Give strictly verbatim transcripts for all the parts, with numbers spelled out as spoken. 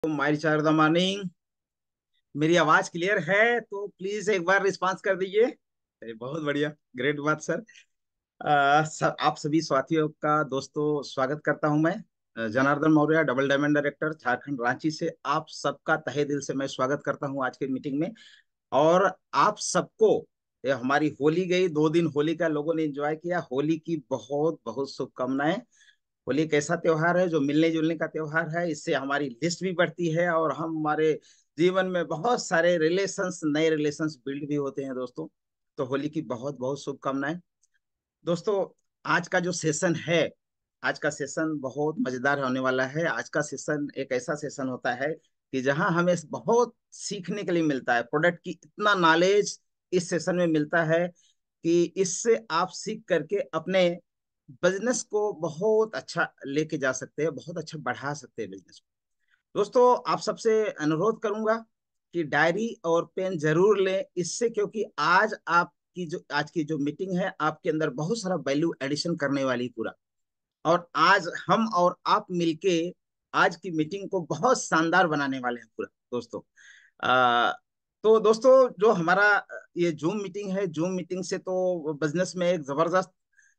My चार the morning. मेरी आवाज क्लियर है तो प्लीज एक बार रिस्पांस कर दीजिए। अरे बहुत बढ़िया, ग्रेट बात सर। अ, सब आप सभी साथियों का दोस्तों स्वागत करता हूं मैं। अ, Janardan Maurya, double diamond director, Jharkhand Ranchi से आप सबका तहे दिल से मैं स्वागत करता हूं आज की मीटिंग में। और आप सबको, ये हमारी होली गई, दो दिन होली का लोगों ने एंजॉय किया, होली की बहुत बहुत शुभकामनाएं। होली एक ऐसा त्योहार है जो मिलने जुलने का त्योहार है, इससे हमारी लिस्ट भी बढ़ती है और हम हमारे जीवन में बहुत सारे रिलेशंस, नए रिलेशंस बिल्ड भी होते हैं दोस्तों। तो होली की बहुत बहुत शुभकामनाएं दोस्तों। आज का जो सेशन है, आज का सेशन बहुत मजेदार होने वाला है। आज का सेशन एक ऐसा सेशन होता है कि जहां हमें बहुत सीखने के लिए मिलता है। प्रोडक्ट की इतना नॉलेज इस सेशन में मिलता है कि इससे आप सीख करके अपने बिजनेस को बहुत अच्छा लेके जा सकते हैं, बहुत अच्छा बढ़ा सकते हैं बिजनेस को। दोस्तों, आप सबसे अनुरोध करूंगा कि डायरी और पेन जरूर लें इससे, क्योंकि आज आपकी जो आज की जो मीटिंग है आपके अंदर बहुत सारा वैल्यू एडिशन करने वाली पूरा। और आज हम और आप मिलके आज की मीटिंग को बहुत शानदार बनाने वाले हैं पूरा दोस्तों। आ, तो दोस्तों, जो हमारा ये जूम मीटिंग है, जूम मीटिंग से तो बिजनेस में एक जबरदस्त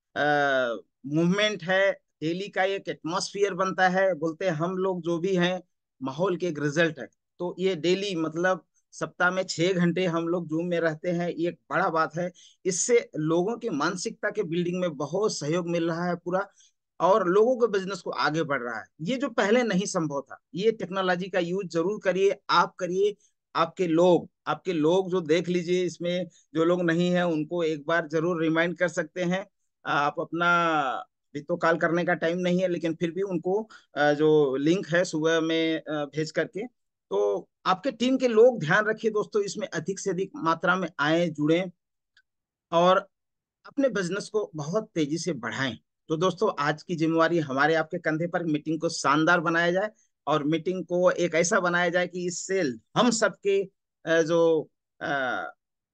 मूवमेंट है। डेली का एक एटमॉस्फियर बनता है, बोलते हैं हम लोग जो भी हैं माहौल के एक रिजल्ट है। तो ये डेली मतलब सप्ताह में छह घंटे हम लोग जूम में रहते हैं, ये एक बड़ा बात है। इससे लोगों की मानसिकता के बिल्डिंग में बहुत सहयोग मिल रहा है पूरा। और लोगों के बिजनेस को आगे बढ़ रहा है, ये जो पहले नहीं संभव था। ये टेक्नोलॉजी का यूज जरूर करिए, आप करिए। आपके लोग आपके लोग जो देख लीजिए इसमें, जो लोग नहीं है उनको एक बार जरूर रिमाइंड कर सकते हैं। आप अपना, भी तो कॉल करने का टाइम नहीं है लेकिन फिर भी उनको अ, जो लिंक है सुबह में अ, भेज करके, तो आपके टीम के लोग ध्यान रखिए दोस्तों, इसमें अधिक से अधिक मात्रा में आए, जुड़े और अपने बिजनेस को बहुत तेजी से बढ़ाएं। तो दोस्तों, आज की जिम्मेवारी हमारे आपके कंधे पर, मीटिंग को शानदार बनाया जाए और मीटिंग को एक ऐसा बनाया जाए कि इससे हम सबके अ, जो अ,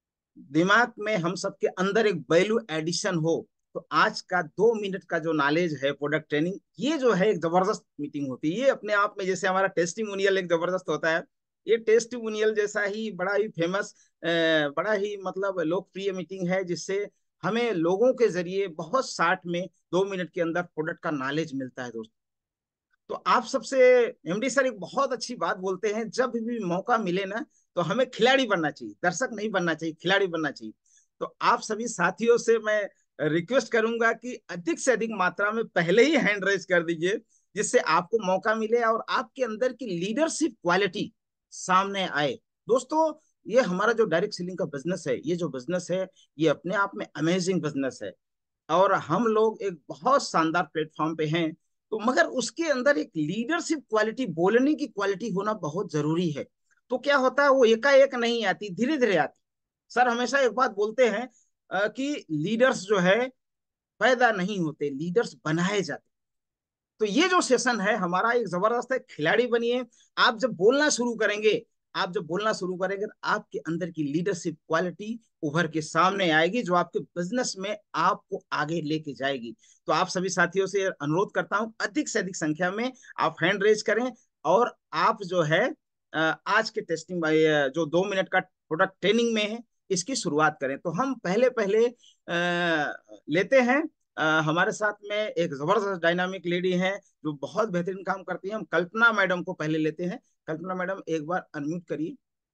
दिमाग में, हम सबके अंदर एक वैल्यू एडिशन हो। तो आज का दो मिनट का जो नॉलेज है, प्रोडक्ट ट्रेनिंग, ये जो है एक जबरदस्त मीटिंग होती है। ये अपने आप में, जैसे हमारा टेस्टिमोनियल एक जबरदस्त होता है, ये टेस्टिमोनियल जैसा ही बड़ा ही फेमस, बड़ा ही मतलब लोकप्रिय मीटिंग है, जिससे हमें लोगों के जरिए बहुत शार्ट में दो मिनट के अंदर प्रोडक्ट का नॉलेज मिलता है दोस्तों। तो आप सबसे, एमडी सर एक बहुत अच्छी बात बोलते हैं, जब भी मौका मिले ना तो हमें खिलाड़ी बनना चाहिए, दर्शक नहीं बनना चाहिए, खिलाड़ी बनना चाहिए। तो आप सभी साथियों से मैं रिक्वेस्ट करूंगा कि अधिक से अधिक मात्रा में पहले ही हैंड रेज कर दीजिए, जिससे आपको मौका मिले और आपके अंदर की लीडरशिप क्वालिटी सामने आए। दोस्तों, ये हमारा जो डायरेक्ट सेलिंग का बिजनेस है, ये जो बिजनेस है, ये अपने आप में अमेजिंग बिजनेस है। और हम लोग एक बहुत शानदार प्लेटफॉर्म पे हैं। तो मगर उसके अंदर एक लीडरशिप क्वालिटी, बोलने की क्वालिटी होना बहुत जरूरी है। तो क्या होता है, वो एकाएक नहीं आती, धीरे धीरे आती। सर हमेशा एक बात बोलते हैं अ, कि लीडर्स जो है पैदा नहीं होते, लीडर्स बनाए जाते। तो ये जो सेशन है हमारा एक जबरदस्त है, खिलाड़ी बनिए। आप जब बोलना शुरू करेंगे आप जब बोलना शुरू करेंगे तो आपके अंदर की लीडरशिप क्वालिटी उभर के सामने आएगी, जो आपके बिजनेस में आपको आगे लेके जाएगी। तो आप सभी साथियों से अनुरोध करता हूं, अधिक से अधिक संख्या में आप हैंड रेज करें और आप जो है अ, आज के टेस्टिंग जो दो मिनट का प्रोडक्ट ट्रेनिंग में है, इसकी शुरुआत करें। तो हम पहले पहले अ, लेते हैं। अ, हमारे साथ में एक जबरदस्त डायनामिक लेडी हैं जो बहुत बेहतरीन काम करती हैं। हम कल्पना मैडम को पहले लेते हैं। कल्पना मैडम, एक बार अनम्यूट करिए।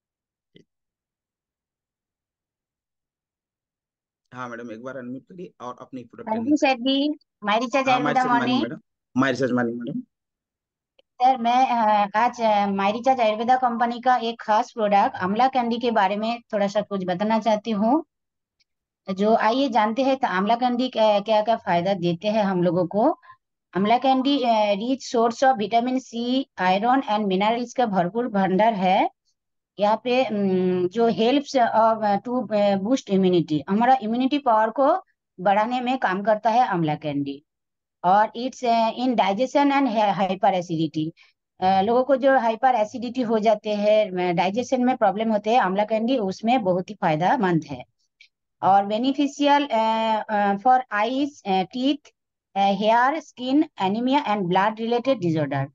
हाँ मैडम, एक बार अनम्यूट करिए और अपनी प्रोडक्ट हाँ जी ट्रेनिंग सर करिए। जी। मायरी चाचा हाँ, माइर आयुर्वेदा सेज मानी मॉर्निंग। मैडम। माइर सेज मानी मैडम। सर मैं अ, आज अ, मायरी चाचा आयुर्वेदा कंपनी का एक खास प्रोडक्ट आंवला कैंडी के बारे में थोड़ा सा कुछ बताना चाहती हूँ। जो आइए जानते हैं तो आंवला कैंडी क्या क्या फायदा देते हैं हम लोगों को। Amla candy rich source of vitamin C, iron and minerals का भरपूर भंडार है। यहाँ पे अम, जो हेल्प्स टू बूस्ट इम्यूनिटी, हमारा इम्यूनिटी पावर को बढ़ाने में काम करता है आंवला कैंडी। और it's in digestion and hyperacidity, लोगों को जो हाइपर एसिडिटी हो जाते हैं, डाइजेशन में प्रॉब्लम होते हैं, आंवला कैंडी उसमें बहुत ही फायदेमंद है। और beneficial for eyes, teeth, hair, skin, anaemia and blood related disorder.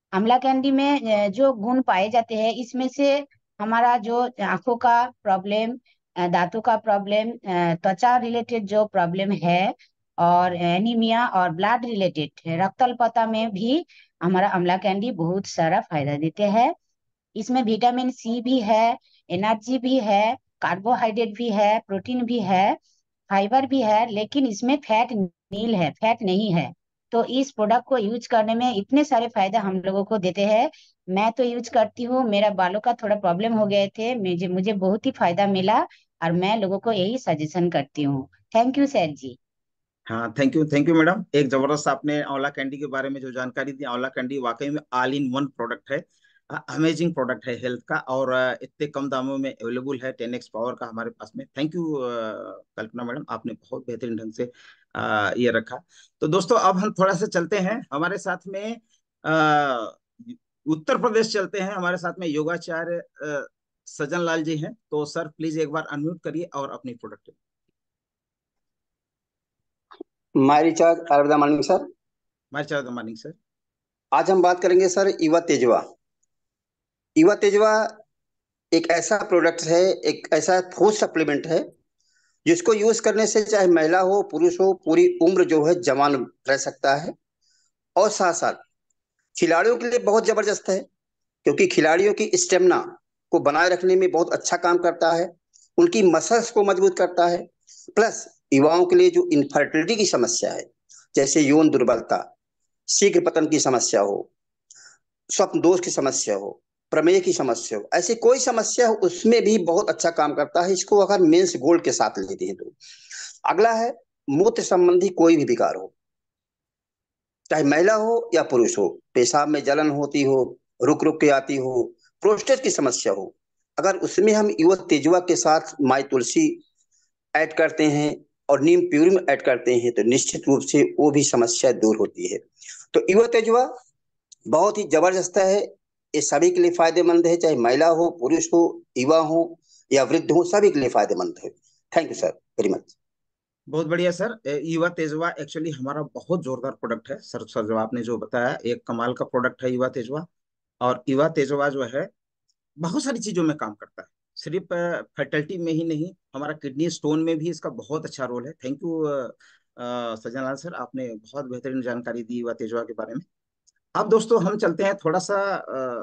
Amla candy में अ, जो गुण पाए जाते हैं, इसमें से हमारा जो आंखों का प्रॉब्लम, दांतों का प्रॉब्लम, त्वचा रिलेटेड जो प्रॉब्लम है, और एनीमिया और ब्लड रिलेटेड रक्त अल्पता में भी हमारा आंवला कैंडी बहुत सारा फायदा देते हैं। इसमें विटामिन सी भी है, एनर्जी भी है, कार्बोहाइड्रेट भी है, प्रोटीन भी है, फाइबर भी है, लेकिन इसमें फैट नील है, फैट नहीं है। तो इस प्रोडक्ट को यूज करने में इतने सारे फायदे हम लोगों को देते हैं। मैं तो यूज करती हूँ, मेरा बालों का थोड़ा प्रॉब्लम हो गए थे, मुझे मुझे बहुत ही फायदा मिला, और मैं लोगों को यही सजेशन करती हूँ। Thank you sir ji. हाँ, thank you thank you madam. एक जबरदस्त आपने आंवला कैंडी के बारे में जो जानकारी दी। आंवला कैंडी वाकई में ऑल इन वन प्रोडक्ट है, अमेजिंग प्रोडक्ट है हेल्थ का, और अ, इतने कम दामों में अवेलेबल है, टेन एक्स पावर का हमारे पास में। थैंक यू कल्पना मैडम, आपने बहुत बेहतरीन ढंग से अ, ये रखा। तो दोस्तों अब हम थोड़ा सा चलते हैं, हमारे साथ में अ, उत्तर प्रदेश चलते हैं। हमारे साथ में योगाचार्य अ, सजन लाल जी हैं। तो सर प्लीज एक बार अनम्यूट करिए और अपनी product. My recharge Arvind morning sir. My charge morning sir. आज हम बात करेंगे सर युवा तेजवा। युवा तेजवा एक ऐसा प्रोडक्ट है, एक ऐसा फूड सप्लीमेंट है जिसको यूज करने से चाहे महिला हो पुरुष हो, पूरी उम्र जो है जवान रह सकता है। और साथ साथ खिलाड़ियों के लिए बहुत जबरदस्त है, क्योंकि खिलाड़ियों की स्टेमिना को बनाए रखने में बहुत अच्छा काम करता है, उनकी मसल्स को मजबूत करता है। प्लस युवाओं के लिए जो इनफर्टिलिटी की समस्या है, जैसे यौन दुर्बलता, शीघ्र पतन की समस्या हो, स्वप्न दोष की समस्या हो, प्रमेय की समस्या हो, ऐसी कोई समस्या हो, उसमें भी बहुत अच्छा काम करता है, इसको अगर मेंस गोल्ड के साथ लेते हैं तो। अगला है मूत्र संबंधी कोई भी विकार हो, चाहे महिला हो या पुरुष हो, पेशाब में जलन होती हो, रुक रुक के आती हो, प्रोस्टेट की समस्या हो, अगर उसमें हम युवा तेजुआ के साथ माई तुलसी ऐड करते हैं और नीम प्यूरी में ऐड करते हैं तो निश्चित रूप से वो भी समस्या दूर होती है। तो युवा तेजुआ बहुत ही जबरदस्त है, ये सभी के लिए फायदेमंद है, चाहे महिला हो पुरुष हो, युवा हो या वृद्ध हो, सभी के लिए फायदेमंद है। Thank you sir very much. बहुत बढ़िया सर। ए, युवा तेजवा एक्चुअली हमारा बहुत जोरदार प्रोडक्ट है सर। सर जो आपने जो बताया, एक कमाल का प्रोडक्ट है युवा तेजवा। और युवा तेजवा जो है बहुत सारी चीजों में काम करता है, सिर्फ फर्टिलिटी में ही नहीं, हमारा किडनी स्टोन में भी इसका बहुत अच्छा रोल है। Thank you Sajjan Lal sir, आपने बहुत बेहतरीन जानकारी दी युवा तेजवा के बारे में। अब दोस्तों हम चलते हैं थोड़ा सा अ,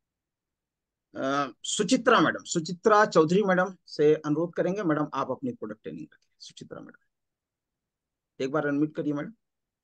अ, सुचित्रा मैडम, सुचित्रा चौधरी मैडम से अनुरोध करेंगे। मैडम आप अपनी प्रोडक्ट ट्रेनिंग रखें। सुचित्रा मैडम एक बार अनम्यूट करिए madam.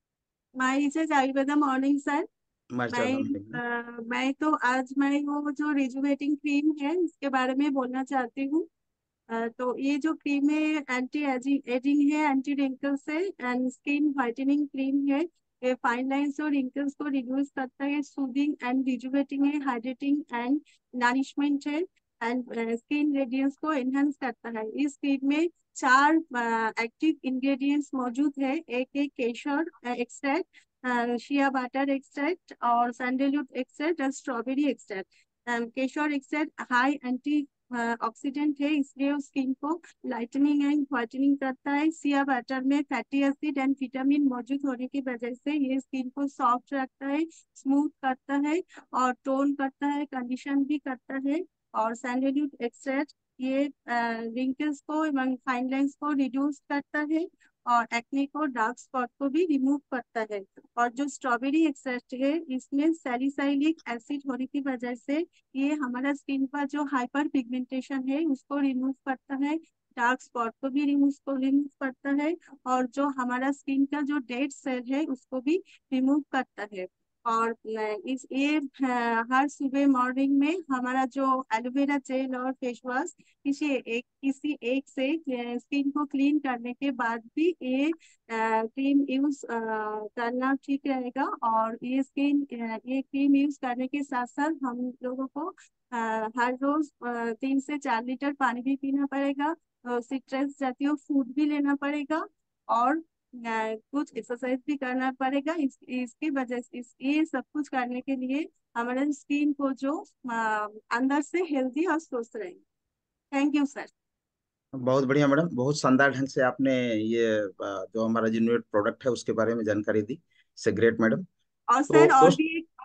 My research Ayurveda morning sir. हमारे चार मैं धाम देंगे। अ, मैं तो आज मैं वो जो रिजुवेटिंग क्रीम है उसके बारे में बोलना चाहती हूँ। अ, तो ये जो क्रीम है एंटी एजिंग एजिंग है, एंटी रिंकल्स है, एंड स्किन व्हाइटनिंग क्रीम है। ये फाइन लाइंस और रिंकल्स को रिड्यूस करता है, सूदिंग एंड रिजुवेटिंग है, हाइड्रेटिंग एंड नरिशमेंट है, एंड स्किन रेडियंस को एनहांस करता है। इस क्रीम में चार एक्टिव इंग्रेडिएंट्स मौजूद है। एक है kesar extract, shea butter extract, और सैंडलवुड एक्सट्रैक्ट और strawberry extract. Kesar extract high antioxidant है, इसलिए वो स्किन को लाइटनिंग एंड व्हाइटनिंग करता है। सिया बटर में फैटी एसिड एंड विटामिन मौजूद होने की वजह से ये स्किन को सॉफ्ट रखता है, स्मूथ करता है, और टोन करता है, कंडीशन भी करता है। और सैंडलवुड एक्सट्रैक्ट ये रिंकल्स को एवं फाइन लाइंस को रिड्यूस करता है, और एक्ने को, डार्क स्पॉट को भी रिमूव करता है। और जो स्ट्रॉबेरी एक्सट्रैक्ट है, इसमें सैलिसाइलिक एसिड होने की वजह से ये हमारा स्किन का जो हाइपर पिगमेंटेशन है उसको रिमूव करता है, डार्क स्पॉट को भी रिमूव को रिमूव करता है, और जो हमारा स्किन का जो डेड सेल है उसको भी रिमूव करता है। और अ, इस ये अ, हर सुबह मॉर्निंग में हमारा जो एलोवेरा जेल और फेस वॉश किसी एक किसी एक से स्किन को क्लीन करने के बाद भी ये क्रीम यूज करना ठीक रहेगा। और ये स्किन ये क्रीम यूज करने के साथ साथ हम लोगों को अ, हर रोज अ, तीन से चार लीटर पानी भी पीना पड़ेगा, सिट्रस जातीय फूड भी लेना पड़ेगा, और अ, कुछ एक्सरसाइज भी करना पड़ेगा। इस इसकी वजह से इस ये सब कुछ करने के लिए हमारे स्किन को जो अ, अंदर से हेल्दी और स्वस्थ रहेगा। Thank you sir. बहुत बढ़िया मैडम, बहुत शानदार ढंग से आपने ये अ, जो हमारा जिन्वेट प्रोडक्ट है उसके बारे में जानकारी दी। से ग्रेट मैडम। और तो सर और दोस्त भी एक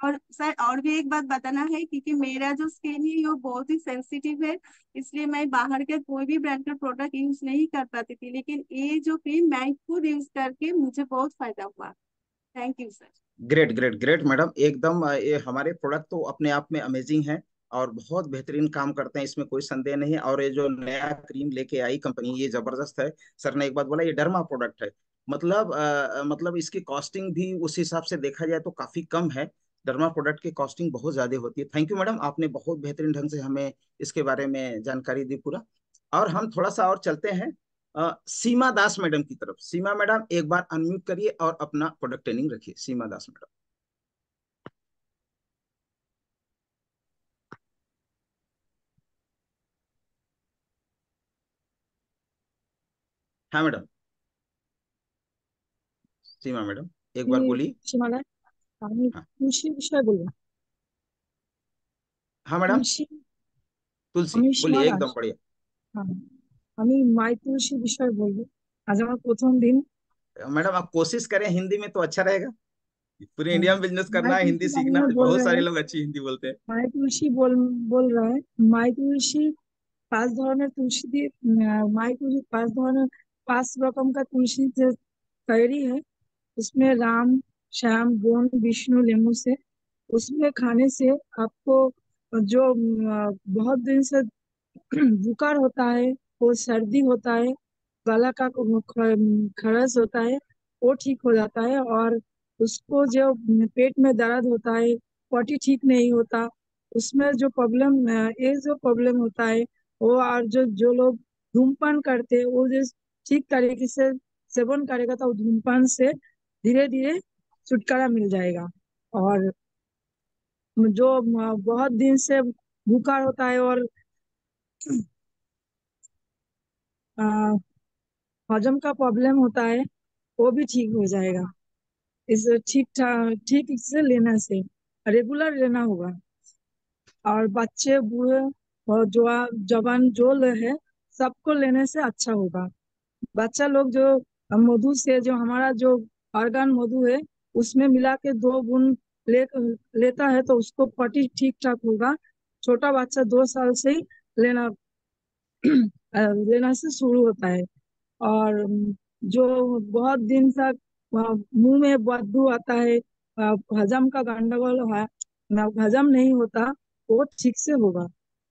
और सर और भी एक बात बताना है, क्योंकि मेरा जो स्किन है वो बहुत ही सेंसिटिव है, इसलिए मैं बाहर के कोई भी ब्रांड का प्रोडक्ट यूज नहीं कर पाती थी, लेकिन ये जो क्रीम मैं खुद यूज करके मुझे बहुत फायदा हुआ। Thank you sir. Great great great madam, एकदम अ, ये हमारे प्रोडक्ट तो अपने आप में अमेजिंग है और बहुत बेहतरीन काम करते हैं, इसमें कोई संदेह नहीं है। और ये जो नया क्रीम लेके आई कंपनी, ये जबरदस्त है। सर ने एक बात बोला, ये डर्मा प्रोडक्ट है, मतलब अ, मतलब इसकी कॉस्टिंग भी उस हिसाब से देखा जाए तो काफी कम है। डर्मा प्रोडक्ट की कॉस्टिंग बहुत ज्यादा होती है। थैंक यू मैडम, आपने बहुत बेहतरीन ढंग से हमें इसके बारे में जानकारी दी पूरा। और हम थोड़ा सा और चलते हैं अ, सीमा दास मैडम की तरफ। सीमा मैडम एक बार अनम्यूट करिए और अपना प्रोडक्ट ट्रेनिंग रखिए। सीमा दास मैडम। हाँ मैडम, सीमा मैडम एक কি बार बोलिए। সীমানায় আমি हाँ তুলসী বিষয়ে বলবো। हाँ मैडम। তুলসী, तुलसी আমি সীমা बोलिए, দাস। एकदम बढ़िया। হ্যাঁ, আমি মাই তুলসী বিষয়ে বলবো। আজ আমার প্রথম দিন। मैडम आप कोशिश करें हिंदी में तो अच्छा रहेगा। पूरे हाँ, इंडिया में बिजनेस माई करना है, तुलसी हिंदी बारे सीखना, में बोल बहुत रहे सारे हैं। लोग अच्छी हिंदी बोलते हैं। মাই তুলসী बोल बोल रहा है। মাই তুলসী পাঁচ ধরনের তুলসী দিয়ে, আহ, মাই তুলসী পাঁच ধরনের, पांच रकम का तुलसी से तैयारी है। उसमें राम, श्याम, बोन, विष्णु, लेमू से, उसमें खाने से आपको जो अ, बहुत दिन से बुखार होता है, वो सर्दी होता है, गला का ख- खरस होता है, वो ठीक हो जाता है। और उसको जो पेट में दर्द होता है, पॉटी ठीक नहीं होता, उसमें जो प्रॉब्लम, ये जो प्रॉब्लम होता है वो, और जो जो लोग धूमपान करते हैं वो जो ठीक तरीके से सेवन करेगा तो धूमपान से धीरे धीरे छुटकारा मिल जाएगा। और जो अ, बहुत दिन से बुखार होता है और अ, हजम का प्रॉब्लम होता है, वो भी ठीक हो जाएगा। इस ठीक ठा- ठीक से लेना से रेगुलर लेना होगा। और बच्चे, बूढ़े और जो जवान जो ले है, सबको लेने से अच्छा होगा। बच्चा लोग जो मधु से, जो हमारा जो ऑर्गन मधु है, उसमें मिला के दो बूंद ले लेता है तो उसको पटी ठीक ठाक होगा। छोटा बच्चा दो साल से ही लेना अ, लेना से शुरू होता है। और अम, जो बहुत दिन तक अ, मुंह में बदबू आता है, अ, हजम का गंडगोल है, ना हजम नहीं होता, वो ठीक से होगा।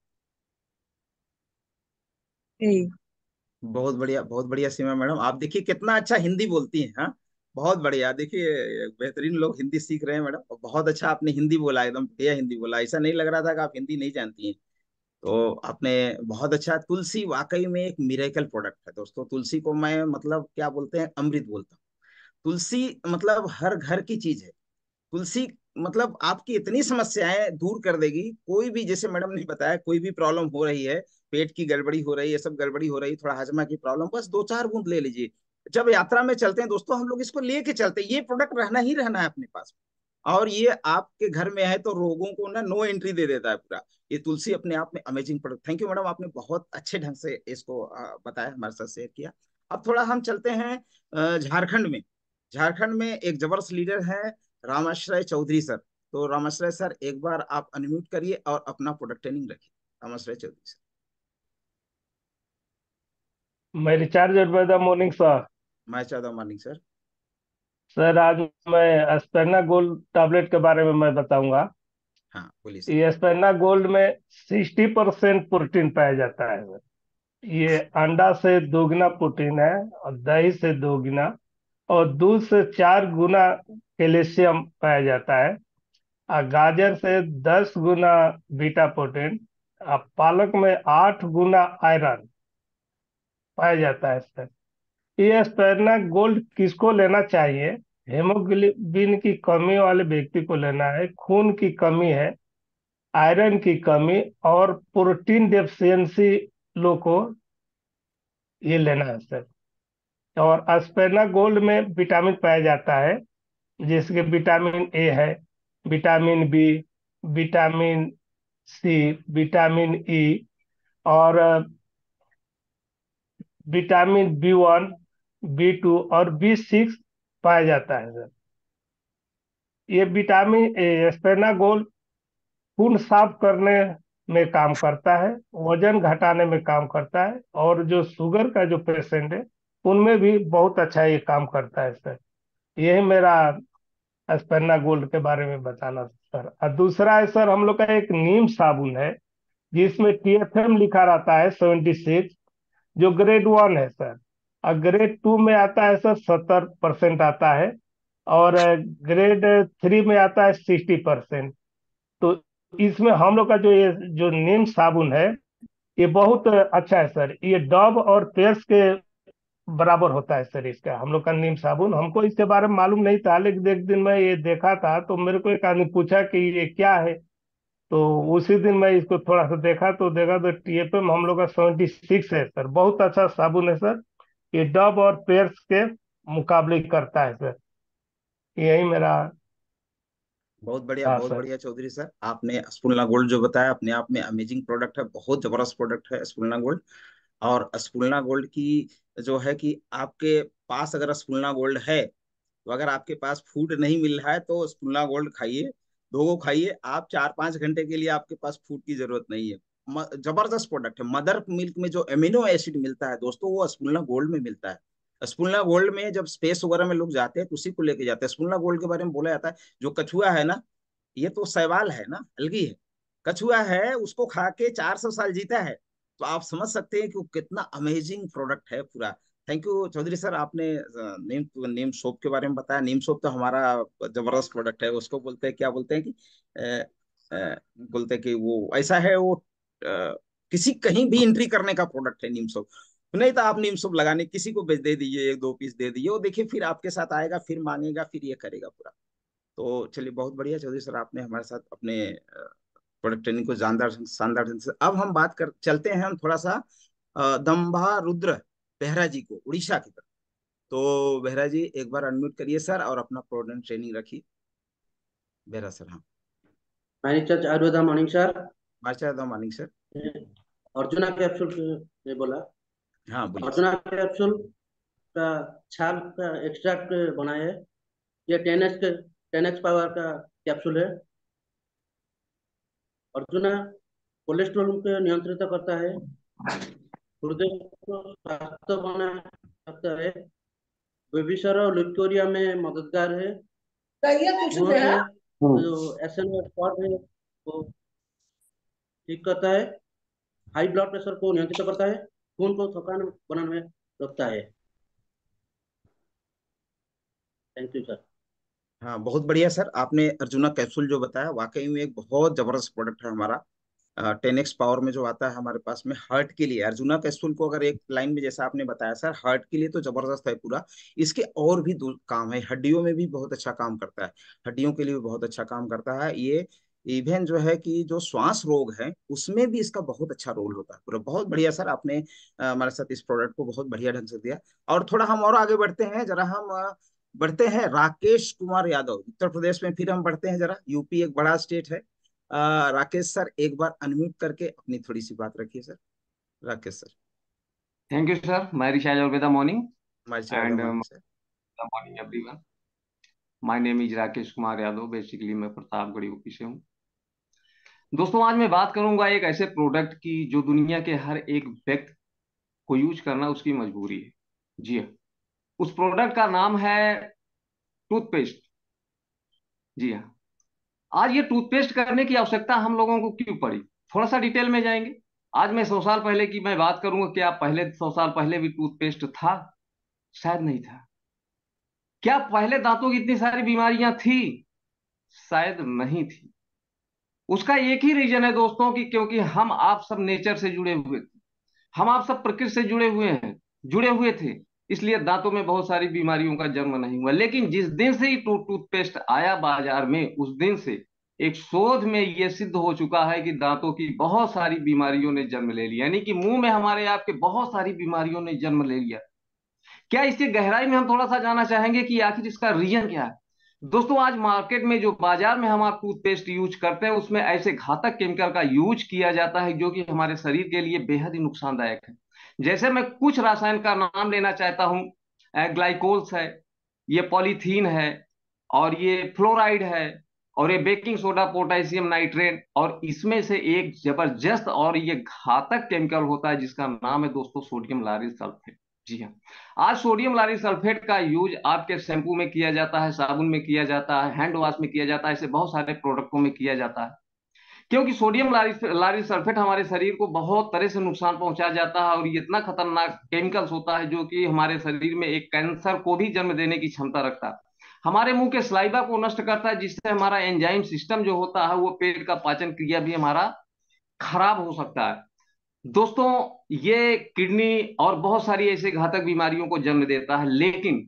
यही। बहुत बढ़िया, बहुत बढ़िया सीमा मैडम, आप देखिए कितना अच्छा हिंदी बोलती हैं। हाँ, बहुत बढ़िया। देखिए बेहतरीन लोग हिंदी सीख रहे हैं मैडम, और बहुत अच्छा आपने हिंदी बोला, एकदम बढ़िया हिंदी बोला। ऐसा नहीं लग रहा था कि आप हिंदी नहीं जानती हैं। तो आपने बहुत अच्छा। तुलसी वाकई में एक मिरेकल प्रोडक्ट है दोस्तों। तुलसी को मैं मतलब क्या बोलते हैं, अमृत बोलता हूँ। तुलसी मतलब हर घर की चीज है। तुलसी मतलब आपकी इतनी समस्याएं दूर कर देगी। कोई भी, जैसे मैडम ने बताया, कोई भी प्रॉब्लम हो रही है, पेट की गड़बड़ी हो रही है, सब गड़बड़ी हो रही है, थोड़ा हजमा की प्रॉब्लम, बस दो चार बूंद ले लीजिए। जब यात्रा में चलते हैं दोस्तों, हम लोग इसको लेके चलते हैं। ये प्रोडक्ट रहना ही रहना है अपने पास। और ये आपके घर में है तो रोगों को ना नो एंट्री दे देता है पूरा। ये तुलसी अपने आप में amazing product. Thank you madam, आपने बहुत अच्छे ढंग से इसको अ, बताया, हमारे साथ शेयर किया। अब थोड़ा हम चलते हैं अ, झारखंड में। झारखंड में एक जबरदस्त लीडर है, रामाश्रय चौधरी सर। तो रामाश्रय सर एक बार आप अनम्यूट करिए और अपना प्रोडक्ट ट्रेनिंग रखिए। रामाश्रय चौधरी सर। मैं रिचार्ज अर्बेदा मॉर्निंग सर। मैं चाहता हूँ मॉर्निंग सर। सर आज मैं एस्पेना गोल्ड टैबलेट के बारे में मैं बताऊंगा। हाँ बोलिए सर। ये एस्पेना गोल्ड में सिक्सटी परसेंट प्रोटीन पाया जाता है। ये अंडा से दोगुना प्रोटीन है, और दही से दोगुना, और दूध से चार गुना कैल्शियम पाया जाता है, और गाजर से दस गुना बीटा प्रोटीन, और पालक में आठ गुना आयरन पाया जाता है सर। ये स्पेरना गोल्ड किसको लेना चाहिए? हेमोग्लोबिन की कमी वाले व्यक्ति को लेना है, खून की कमी है, आयरन की कमी और प्रोटीन डेफिशिएंसी लोग को ये लेना है सर। और स्पेरना गोल्ड में विटामिन पाया जाता है, जिसके विटामिन ए है, vitamin B, vitamin C, vitamin E, और vitamin B one, B two और बी सिक्स पाया जाता है सर। ये विटामिन स्पेनागोल खून साफ करने में काम करता है, वजन घटाने में काम करता है, और जो शुगर का जो पेशेंट है उनमें भी बहुत अच्छा ये काम करता है सर। यही मेरा स्पेना गोल्ड के बारे में बताना सर। और दूसरा है सर, हम लोग का एक नीम साबुन है जिसमें टी एफ एम लिखा रहता है सेवेंटी सिक्स, जो ग्रेड वन है सर। और ग्रेड टू में आता है सर सत्तर परसेंट आता है, और ग्रेड थ्री में आता है सिक्सटी परसेंट। तो इसमें हम लोग का जो ये जो नीम साबुन है ये बहुत अच्छा है सर। ये डव और पेर्स के बराबर होता है सर इसका, हम लोग का नीम साबुन। हमको इसके बारे में मालूम नहीं था, लेकिन एक दिन मैं ये देखा था तो मेरे को एक आदमी पूछा कि ये क्या है, तो उसी दिन मैं इसको थोड़ा सा देखा तो देखा तो टी एफ एम हम लोग का सेवेंटी सिक्स है सर। बहुत अच्छा साबुन है सर, ये डव और पेर्स के मुकाबले करता है सर। यही मेरा। बहुत बढ़िया, हाँ बहुत सर। बढ़िया चौधरी सर, आपने स्पुलना गोल्ड जो बताया अपने आप में अमेजिंग प्रोडक्ट है, बहुत जबरदस्त प्रोडक्ट है स्पुलना गोल्ड। और स्पुलना गोल्ड की जो है कि आपके पास अगर स्पुलना गोल्ड है, तो अगर आपके पास फूड नहीं मिल रहा है तो स्पुलना गोल्ड खाइए, दो को खाइए आप, चार पांच घंटे के लिए आपके पास फूड की जरूरत नहीं है। म- जबरदस्त प्रोडक्ट है। मदर मिल्क में जो एमिनो एसिड मिलता है दोस्तों, वो स्पुलना गोल्ड में मिलता है। स्पुलना गोल्ड में जब स्पेस वगैरह में लोग जाते हैं तो उसी को लेके जाते हैं। स्पुलना गोल्ड के बारे में बोला जाता है, जो कछुआ है ना, ये तो शैवाल है ना, अलगी है, कछुआ है, उसको खा के चार सौ साल जीता है। तो आप समझ सकते हैं कि वो कितना अमेजिंग प्रोडक्ट है पूरा। थैंक यू चौधरी सर, आपने अ, नीम नीम सोप के बारे में बताया। नीम सोप तो हमारा जबरदस्त प्रोडक्ट है, उसको बोलते हैं, क्या बोलते हैं कि अ, अ, बोलते हैं कि वो ऐसा है, वो अ, किसी कहीं भी एंट्री करने का प्रोडक्ट है नीम सोप। नहीं तो आप नीम सोप लगाने किसी को बेच दे दीजिए, एक दो पीस दे दीजिए, वो देखिए फिर आपके साथ आएगा, फिर मांगेगा, फिर ये करेगा पूरा। तो चलिए बहुत बढ़िया चौधरी सर, आपने हमारे साथ अपने प्रोडक्ट ट्रेनिंग को जानदार शानदार ढंग से। अब हम बात कर चलते हैं हम थोड़ा सा अ, दम्भा रुद्र बेहरा जी को, उड़ीसा की तरफ। तो बेहरा जी एक बार अनम्यूट करिए सर और अपना प्रोडक्ट ट्रेनिंग रखिए। बेहरा सर, हाँ। मैनी चर्च आयुर्वेदा मॉर्निंग सर। मार्चा द मॉर्निंग सर। अर्जुना कैप्सूल ने बोला। हाँ बोलिए सर। अर्जुना कैप्सूल का छाल का एक्सट्रैक्ट बनाए है। ये ten X ten X power का कैप्सूल है। अर्जुना कोलेस्ट्रॉल को नियंत्रित करता है, हृदय को स्वस्थ बनाए रखता है, व्यभिचार और ल्यूकोरिया में मददगार है, मुंह पे जो एसन स्पॉट है वो ठीक करता है, हाई ब्लड प्रेशर को नियंत्रित करता है, खून को थकान बनाने में रोकता है। Thank you sir. हाँ बहुत बढ़िया सर, आपने अर्जुना कैप्सूल जो बताया वाकई में एक बहुत जबरदस्त प्रोडक्ट है हमारा। टेन एक्स पावर में जो आता है हमारे पास में हार्ट के लिए अर्जुना कैप्सूल को, अगर एक लाइन में जैसा आपने बताया सर, हार्ट के लिए तो जबरदस्त है पूरा। इसके और भी दो काम है, हड्डियों में भी बहुत अच्छा काम करता है, हड्डियों के लिए भी बहुत अच्छा काम करता है ये। इवन जो है कि जो श्वास रोग है उसमें भी इसका बहुत अच्छा रोल होता है पूरा। बहुत बढ़िया सर, आपने अ, हमारे साथ इस प्रोडक्ट को बहुत बढ़िया ढंग से दिया। और थोड़ा हम और आगे बढ़ते हैं जरा, हम अ, बढ़ते हैं राकेश कुमार यादव, उत्तर प्रदेश में फिर हम बढ़ते हैं जरा। यूपी एक बड़ा स्टेट है। अ, राकेश सर एक बार अनम्यूट करके अपनी थोड़ी सी बात रखिए sir. Rakesh sir. Thank you, sir. My Risha Ayurveda morning हमारी शायद and morning um, sir. good morning everyone. My name is Rakesh Kumar Yadav. Basically मैं प्रतापगढ़ यूपी से हूँ। दोस्तों आज मैं बात करूंगा एक ऐसे प्रोडक्ट की जो दुनिया के हर एक व्यक्ति को यूज करना उसकी मजबूरी है। जी हाँ, उस प्रोडक्ट का नाम है टूथपेस्ट। जी हाँ, आज ये टूथपेस्ट करने की आवश्यकता हम लोगों को क्यों पड़ी, थोड़ा सा डिटेल में जाएंगे। आज मैं सौ साल पहले की मैं बात करूंगा, क्या पहले सौ साल पहले भी टूथपेस्ट था? शायद नहीं था। क्या पहले दांतों की इतनी सारी बीमारियां थी? शायद नहीं थी। उसका एक ही रीजन है दोस्तों की, क्योंकि हम आप सब नेचर से जुड़े हुए थे, हम आप सब प्रकृति से जुड़े हुए हैं, जुड़े हुए थे, इसलिए दांतों में बहुत सारी बीमारियों का जन्म नहीं हुआ। लेकिन जिस दिन से ही टूथ टूथपेस्ट आया बाजार में, उस दिन से एक शोध में यह सिद्ध हो चुका है कि दांतों की बहुत सारी बीमारियों ने जन्म ले लिया, यानी कि मुंह में हमारे आपके बहुत सारी बीमारियों ने जन्म ले लिया। क्या इसके गहराई में हम थोड़ा सा जानना चाहेंगे कि आखिर इसका रीजन क्या है। दोस्तों आज मार्केट में जो बाजार में हम आप टूथपेस्ट यूज करते हैं उसमें ऐसे घातक केमिकल का यूज किया जाता है जो कि हमारे शरीर के लिए बेहद ही नुकसानदायक है। जैसे मैं कुछ रसायन का नाम लेना चाहता हूं, ग्लाइकोल्स है, ये पॉलीथीन है, और ये फ्लोराइड है, और ये बेकिंग सोडा, पोटेशियम नाइट्रेट, और इसमें से एक जबरदस्त और ये घातक केमिकल होता है जिसका नाम है दोस्तों सोडियम लारिल सल्फेट। जी हाँ, आज सोडियम लारिल सल्फेट का यूज आपके शैम्पू में किया जाता है, साबुन में किया जाता है, हैंड वॉश में किया जाता है, ऐसे बहुत सारे प्रोडक्टों में किया जाता है, क्योंकि सोडियम लारिल लारिल सल्फेट हमारे शरीर को बहुत तरह से नुकसान पहुंचा जाता है, और ये इतना खतरनाक केमिकल्स होता है जो कि हमारे शरीर में एक कैंसर को भी जन्म देने की क्षमता रखता है, हमारे मुंह के सलाइवा को नष्ट करता है, जिससे हमारा एंजाइम सिस्टम जो होता है वो पेट का पाचन क्रिया भी हमारा खराब हो सकता है। दोस्तों, ये किडनी और बहुत सारी ऐसे घातक बीमारियों को जन्म देता है, लेकिन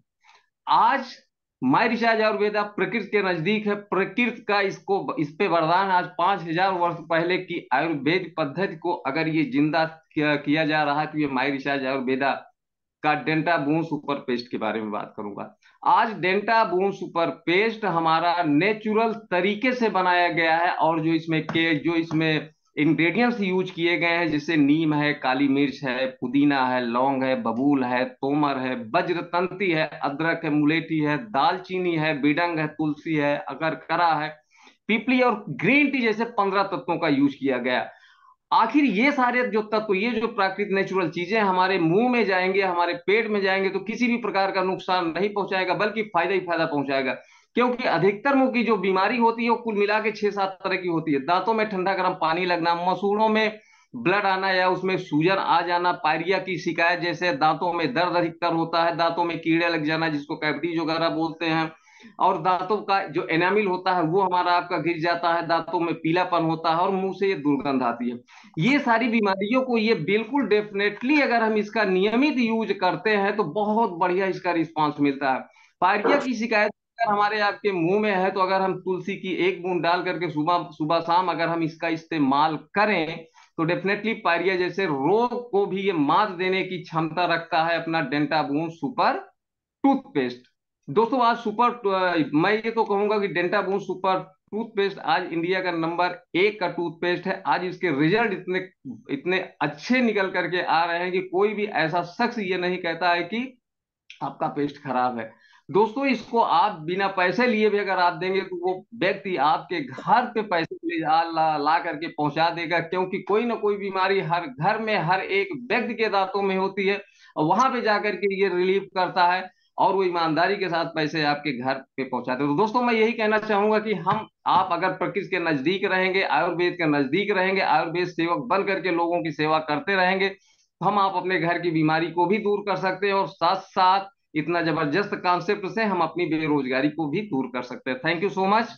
आज माय रिचार्ज आयुर्वेदा प्रकृति के नजदीक है, प्रकृति का इसको इस पे वरदान। आज पांच हजार वर्ष पहले की आयुर्वेद पद्धति को अगर ये जिंदा किया, किया जा रहा है, तो ये माय रिचार्ज आयुर्वेदा का डेंटा बून सुपर पेस्ट के बारे में बात करूंगा। आज डेंटा बून सुपर पेस्ट हमारा नेचुरल तरीके से बनाया गया है, और जो इसमें के जो इसमें इंग्रेडिएंट्स यूज किए गए हैं, जैसे नीम है, काली मिर्च है, पुदीना है, लौंग है, बबूल है, तोमर है, वज्रतंती है, अदरक है, मुलेठी है, दालचीनी है, बिडंग है, तुलसी है, अगरकरा है, पीपली और ग्रीन टी जैसे पंद्रह तत्वों का यूज किया गया। आखिर ये सारे जो तत्व, ये जो प्राकृतिक नेचुरल चीजें हमारे मुंह में जाएंगे, हमारे पेट में जाएंगे, तो किसी भी प्रकार का नुकसान नहीं पहुंचाएगा, बल्कि फायदा ही फायदा पहुंचाएगा। क्योंकि अधिकतर मुंह की जो बीमारी होती है वो कुल मिला के छह सात तरह की होती है। दांतों में ठंडा गर्म पानी लगना, मसूड़ों में ब्लड आना या उसमें सूजन आ जाना, पायरिया की शिकायत, जैसे दांतों में दर्द अधिकतर होता है, दांतों में कीड़े लग जाना जिसको कैविटीज वगैरह बोलते हैं, और दांतों का जो एनामिल होता है वो हमारा आपका गिर जाता है, दांतों में पीलापन होता है, और मुंह से ये दुर्गंध आती है। ये सारी बीमारियों को ये बिल्कुल डेफिनेटली अगर हम इसका नियमित यूज करते हैं तो बहुत बढ़िया इसका रिस्पांस मिलता है। पायरिया की शिकायत अगर हमारे आपके मुंह में है, तो अगर हम तुलसी की एक बूंद डाल करके सुबह सुबह शाम अगर हम इसका इस्तेमाल करें, तो डेफिनेटली पायरिया जैसे रोग को भी ये मात देने की क्षमता रखता है अपना डेंटाबून सुपर टूथपेस्ट। दोस्तों, आज सुपर मैं ये तो कहूंगा कि डेंटाबून सुपर टूथपेस्ट आज इंडिया का नंबर एक का टूथपेस्ट है। आज इसके रिजल्ट इतने इतने अच्छे निकल करके आ रहे हैं कि कोई भी ऐसा शख्स ये नहीं कहता है कि आपका पेस्ट खराब है। दोस्तों, इसको आप बिना पैसे लिए भी अगर आप देंगे तो वो व्यक्ति आपके घर पे पैसे ले जा ला, ला करके पहुंचा देगा, क्योंकि कोई ना कोई बीमारी हर घर में हर एक व्यक्ति के दांतों में होती है, और वहां पे जाकर के ये रिलीफ करता है, और वो ईमानदारी के साथ पैसे आपके घर पे पहुंचाते हैं। तो दोस्तों, मैं यही कहना चाहूंगा कि हम आप अगर प्रकृति के नजदीक रहेंगे, आयुर्वेद के नजदीक रहेंगे, आयुर्वेद सेवक बन करके लोगों की सेवा करते रहेंगे, तो हम आप अपने घर की बीमारी को भी दूर कर सकते हैं, और साथ साथ इतना जबरदस्त कॉन्सेप्ट से हम अपनी बेरोजगारी को भी दूर कर सकते हैं। Thank you so much.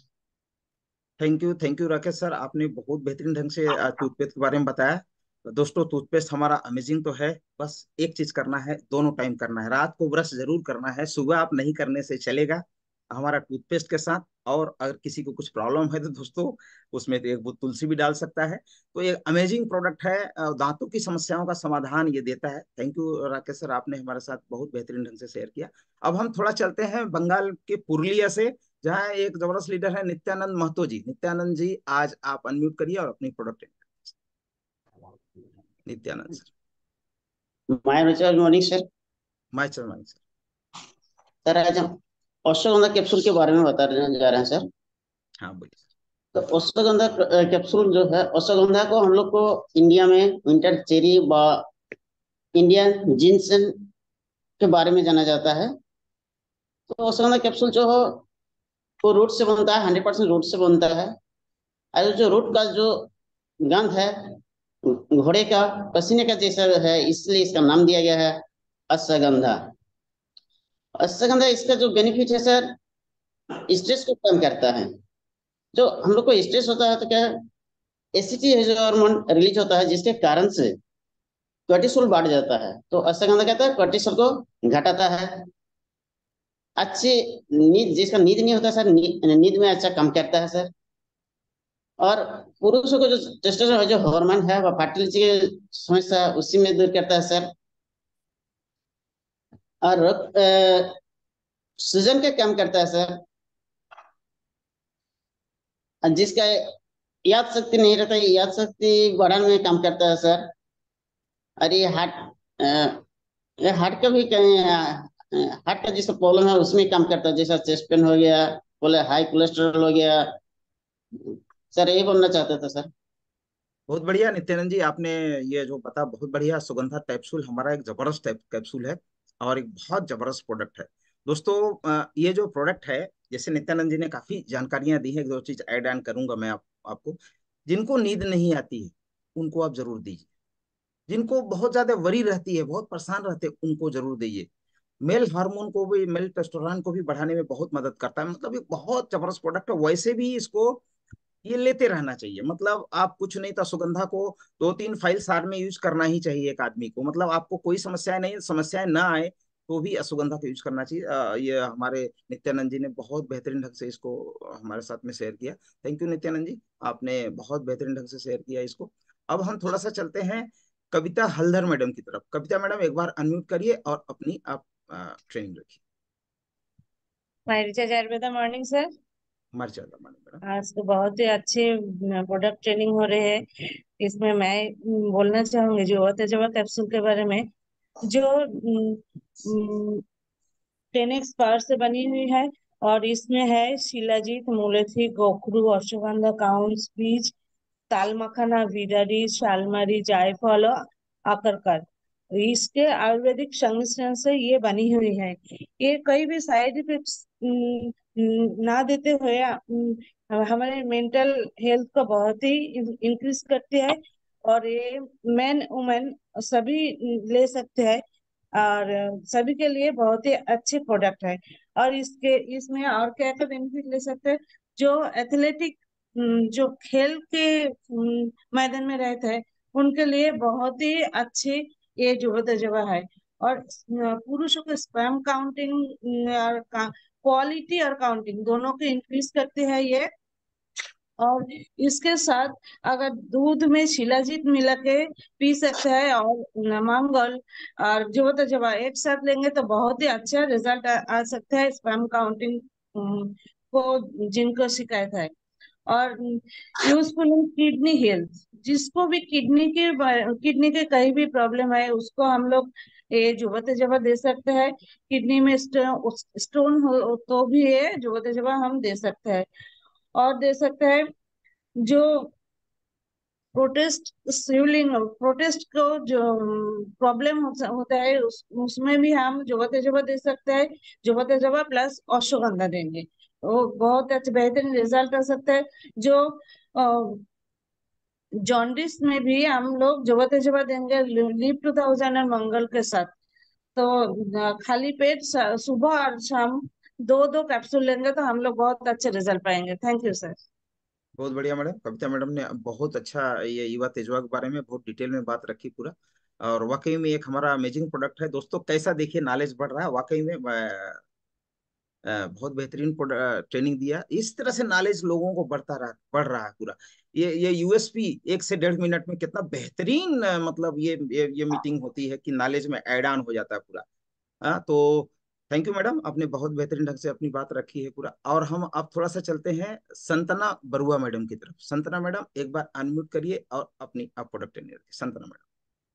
Thank you thank you Rakesh sir, आपने बहुत बेहतरीन ढंग से टूथपेस्ट के बारे में बताया। तो दोस्तों, टूथपेस्ट हमारा अमेजिंग तो है, बस एक चीज करना है, दोनों टाइम करना है। रात को ब्रश जरूर करना है, सुबह आप नहीं करने से चलेगा हमारा टूथपेस्ट के साथ। और अगर किसी को कुछ प्रॉब्लम है तो दोस्तों उसमें तो एक वो तुलसी भी डाल सकता है। तो ये अमेजिंग प्रोडक्ट है, अ, दांतों की समस्याओं का समाधान ये देता है। थैंक यू राकेश सर, आपने हमारे साथ बहुत बेहतरीन ढंग से शेयर किया। अब हम थोड़ा चलते हैं बंगाल के पुरुलिया से, जहाँ एक जबरदस्त लीडर है नित्यानंद महतो जी। नित्यानंद जी, आज आप अनम्यूट करिए और अपनी product. Nityanand sir. My recharge morning sir. My चल मॉर्निंग सर। सर, आज हम अश्वगंधा कैप्सूल के बारे में बता रहे जा रहे हैं सर। हाँ बोलिए सर। तो अश्वगंधा कैप्सूल जो है, अश्वगंधा को हम लोग को इंडिया में विंटर चेरी व इंडियन जिनसन के बारे में जाना जाता है। तो अश्वगंधा कैप्सूल जो हो वो रूट से बनता है, हंड्रेड परसेंट रूट से बनता है। और जो रूट का जो गंध है घोड़े का पसीने का जैसा है, इसलिए इसका नाम दिया गया है अश्वगंधा। अश्वगंधा इसका जो बेनिफिट है सर, स्ट्रेस को कम करता है। जो हम लोग को स्ट्रेस होता है तो क्या एसिटी हार्मोन रिलीज होता है, जिसके कारण से कोर्टिसोल बढ़ जाता है। तो अश्वगंधा कहता है कोर्टिसोल को घटाता है। अच्छी नींद, जिसका नींद नहीं होता सर, नींद में अच्छा काम करता है सर। और पुरुषों को जो टेस्टोस्टेरोन जो हार्मोन है वह फर्टिलिटी की समस्या उसी में दूर करता है सर। और सूजन का काम करता है सर। जिसका याद शक्ति नहीं रहता, याद शक्ति बढ़ाने में काम करता है सर। और ये हार्ट ये हार्ट का भी हार्ट का जिसका प्रॉब्लम है उसमें काम करता है, जैसा चेस्ट पेन हो गया, बोले हाई कोलेस्ट्रॉल हो गया। सर यही बोलना चाहते थे सर। बहुत बढ़िया नित्यानंद जी, आपने ये जो बता बहुत बढ़िया। सुगंधा कैप्सूल हमारा एक जबरदस्त टाइप कैप्सूल है और एक बहुत जबरदस्त प्रोडक्ट है। दोस्तों अ, ये जो प्रोडक्ट है, जैसे नित्यानंद जी ने काफी जानकारियां दी हैं, दो चीज ऐड ऑन करूंगा मैं आप, आपको। जिनको नींद नहीं आती है उनको आप जरूर दीजिए। जिनको बहुत ज्यादा वरी रहती है, बहुत परेशान रहते हैं, उनको जरूर दीजिए। मेल हार्मोन को भी, मेल टेस्टोस्टेरोन को भी बढ़ाने में बहुत मदद करता है। मतलब ये बहुत जबरदस्त प्रोडक्ट है। वैसे भी इसको ये लेते रहना चाहिए। मतलब आप कुछ नहीं तो सुगंधा को दो तीन फाइल साल में यूज करना ही चाहिए एक आदमी को। मतलब आपको कोई समस्याएं नहीं, समस्याएं ना आए तो भी असुगंधा का यूज करना चाहिए। अ, ये हमारे नित्यानंद जी ने बहुत बेहतरीन ढंग से इसको हमारे साथ में शेयर किया। थैंक यू नित्यानंद जी, आपने बहुत बेहतरीन ढंग से शेयर किया इसको। अब हम थोड़ा सा चलते हैं कविता हल्दर मैडम की तरफ। कविता मैडम एक बार अनम्यूट करिए और अपनी आप ट्रेनिंग रखिए। मायरिचा आयुर्वेदा मॉर्निंग सर। हमारे चलता मैडम। आज तो बहुत ही अच्छे प्रोडक्ट ट्रेनिंग हो रहे हैं। इसमें मैं बोलना चाहूंगी जो तेजवा कैप्सूल के बारे में, जो टेन एक्स पावर से बनी हुई है। और इसमें है शिलाजीत, मुलेठी, गोखरू, अश्वगंधा, काउंस बीज, ताल मखाना, विडरी, शालमरी, जायफल और आकरकर। इसके आयुर्वेदिक संमिश्रण से ये बनी हुई है। ये कई भी साइड इफेक्ट्स ना देते हुए अम, हमारे मेंटल हेल्थ को बहुत ही इंक्रीज करती है। और ये मेन वुमेन सभी ले सकते हैं और सभी के लिए बहुत ही अच्छे प्रोडक्ट है। और इसके इसमें और क्या क्या बेनिफिट ले सकते हैं, जो एथलेटिक जो खेल के अम, मैदान में रहते हैं उनके लिए बहुत ही अच्छी ये जो तजुर्बा है। और अ, पुरुषों के स्पर्म काउंटिंग और क्वालिटी और काउंटिंग दोनों को इंक्रीज करती है ये। और इसके साथ अगर दूध में शिलाजीत मिला के पी सकते हैं और नमांगल और जो जब एक साथ लेंगे तो बहुत ही अच्छा रिजल्ट आ, आ सकता है स्पर्म काउंटिंग को जिनको शिकायत है। और यूजफुल इन किडनी हेल्थ, जिसको भी किडनी के किडनी के कहीं भी प्रॉब्लम है उसको हम लोग ये जुबत जबा दे सकते हैं। किडनी में स्टो, स्टोन हो तो भी ये जुबत जबा हम दे सकते हैं। और दे सकते हैं जो प्रोटेस्ट स्यूलिंग प्रोटेस्ट को जो प्रॉब्लम होता है उस, उसमें भी हम जुबत जबा दे सकते हैं। जुबत जबा प्लस अश्वगंधा देंगे तो बहुत अच्छा बेहतरीन रिजल्ट आ सकता है। जो जॉन्डिस में भी हम लोग जुबत जबा देंगे लीव टू थाउजेंड और मंगल के साथ। तो अ, खाली पेट स- सुबह और शाम दो दो कैप्सूल लेंगे तो हम लोग बहुत अच्छे रिजल्ट पाएंगे। Thank you sir. बहुत बढ़िया मैडम, कविता मैडम ने बहुत अच्छा ये युवा तेजवा के बारे में बहुत डिटेल में बात रखी पूरा। और वाकई में एक हमारा अमेजिंग प्रोडक्ट है दोस्तों। कैसा देखिए नॉलेज बढ़ रहा है वाकई में। अ, अ, बहुत बेहतरीन ट्रेनिंग दिया। इस तरह से नॉलेज लोगों को बढ़ता रहा बढ़ रहा है पूरा। ये ये यूएसपी एक से डेढ़ मिनट में कितना बेहतरीन अ, मतलब ये ये, ये मीटिंग होती है कि नॉलेज में ऐड ऑन हो जाता है पूरा। हाँ तो थैंक यू मैडम, आपने बहुत बेहतरीन ढंग से अपनी बात रखी है पूरा। और हम अब थोड़ा सा चलते हैं संतना बरुआ मैडम की तरफ। संतना मैडम एक बार अनम्यूट करिए और अपनी आप प्रोडक्ट रखिए। Santana madam.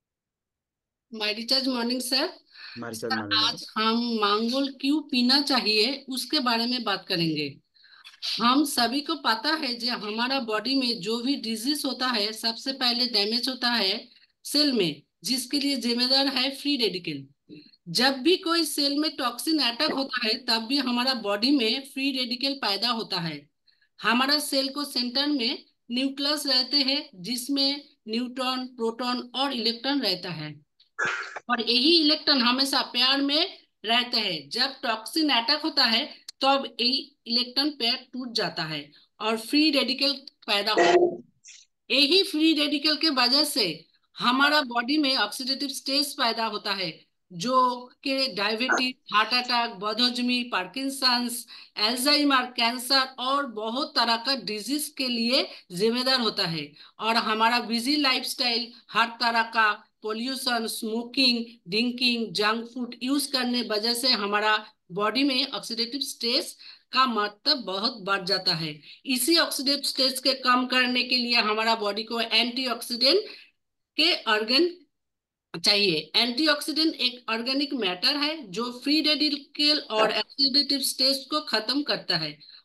My recharge morning sir. हमारी चल सर मॉर्निंग मैडम। आज हम मांगोल क्यों पीना चाहिए उसके बारे में बात करेंगे। हम सभी को पता है जो हमारा बॉडी में जो भी डिजीज होता है सबसे पहले डैमेज होता है सेल में, जिसके लिए जिम्मेदार है फ्री रेडिकल। जब भी कोई सेल में टॉक्सिन अटैक होता है तब भी हमारा बॉडी में फ्री रेडिकल पैदा होता है। हमारा सेल को सेंटर में न्यूक्लियस रहते हैं जिसमें न्यूट्रॉन, प्रोटॉन और इलेक्ट्रॉन रहता है। और यही इलेक्ट्रॉन हमेशा पेयर में रहते हैं। जब टॉक्सिन अटैक होता है तो अब यही इलेक्ट्रॉन पेयर टूट जाता है और फ्री रेडिकल पैदा होता है। यही फ्री रेडिकल के वजह से हमारा बॉडी में ऑक्सीडेटिव स्ट्रेस पैदा होता है, जो कि डायबिटीज, हार्ट अटैक, बदहजमी, पार्किंसंस, एल्जाइमर, कैंसर और बहुत तरह का डिजीज के लिए जिम्मेदार होता है। और हमारा बिजी लाइफस्टाइल, हर तरह का pollution, smoking, drinking, junk food use करने वजह से हमारा बॉडी में ऑक्सीडेटिव स्ट्रेस का मात्रा बहुत बढ़ जाता है। इसी ऑक्सीडेटिव स्ट्रेस के कम करने के लिए हमारा बॉडी को एंटीऑक्सीडेंट के ऑर्गन चाहिए। एंटीऑक्सीडेंट एक ऑर्गेनिक मैटर है जो फ्री रेडिकल और ऑक्सीडेटिव स्ट्रेस को खत्म करता है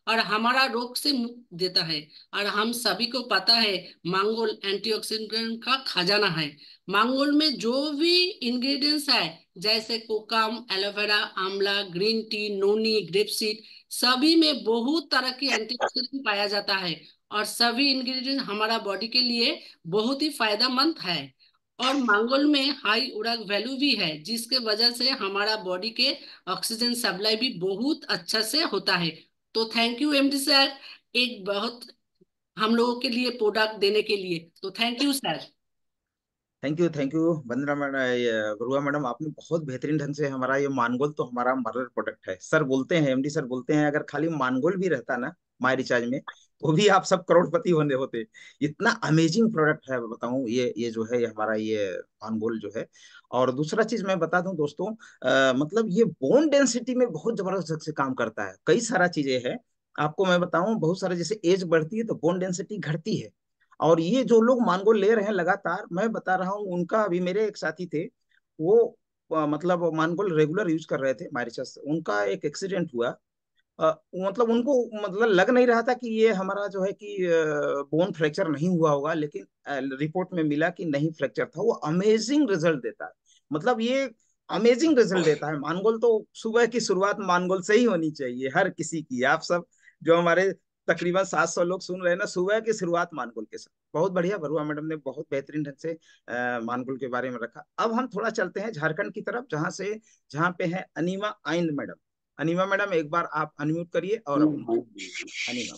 और हमारा रोग से मुक्त देता है। और हम सभी को पता है मैंगोल एंटीऑक्सीडेंट का खजाना है। मैंगोल में जो भी इंग्रेडिएंट्स है जैसे kokum, aloe vera, amla, green tea, noni, grapeseed, सभी में बहुत तरह की एंटीऑक्सीडेंट पाया जाता है। और सभी इंग्रेडिएंट हमारा बॉडी के लिए बहुत ही फायदेमंद है। और मैंगोल में हाई उड़क वैल्यू भी है जिसके वजह से हमारा बॉडी के ऑक्सीजन सप्लाई भी बहुत अच्छा से होता है। तो थैंक यू एमडी सर, एक बहुत हम लोगों के लिए प्रोडक्ट देने के लिए। तो thank you sir. Thank you thank you Vandana madam, ये गुरुआ मैडम, आपने बहुत बेहतरीन ढंग से हमारा ये मानगोल तो हमारा मदर प्रोडक्ट है। सर बोलते हैं, एमडी सर बोलते हैं, अगर खाली मानगोल भी रहता ना माई रिचार्ज में तो भी आप सब करोड़पति होने होते। इतना अमेजिंग प्रोडक्ट है, बताऊं, ये ये जो है ये हमारा ये मानगोल जो है। और दूसरा चीज मैं बता दूं दोस्तों, अ, मतलब ये बोन डेंसिटी में बहुत जबरदस्त ढंग से काम करता है। कई सारा चीजें है, आपको मैं बताऊं, बहुत सारे, जैसे एज बढ़ती है तो बोन डेंसिटी घटती है। और ये जो लोग मानगोल ले रहे हैं लगातार, मैं बता रहा हूँ, उनका अभी मेरे एक साथी थे, वो अ, मतलब मानगोल रेगुलर यूज कर रहे थे मारिचस, उनका एक एक्सीडेंट हुआ। अ, मतलब उनको मतलब लग नहीं रहा था कि ये हमारा जो है कि बोन फ्रैक्चर नहीं हुआ होगा, लेकिन रिपोर्ट में मिला कि नहीं फ्रैक्चर था। वो अमेजिंग रिजल्ट देता है, मतलब ये अमेजिंग रिजल्ट देता है मानगोल। तो सुबह की शुरुआत मानगोल से ही होनी चाहिए हर किसी की। आप सब जो हमारे तकरीबन सात सौ लोग सुन रहे हैं ना, सुबह की शुरुआत मानगोल के साथ। बहुत बढ़िया, बरुआ मैडम ने बहुत बेहतरीन ढंग से अ, मानगोल के बारे में रखा। अब हम थोड़ा चलते हैं झारखंड की तरफ, जहां से जहां पे है अनीमा आइंद मैडम। अनीमा मैडम, एक बार आप अनम्यूट करिए और अपनी अनीमा।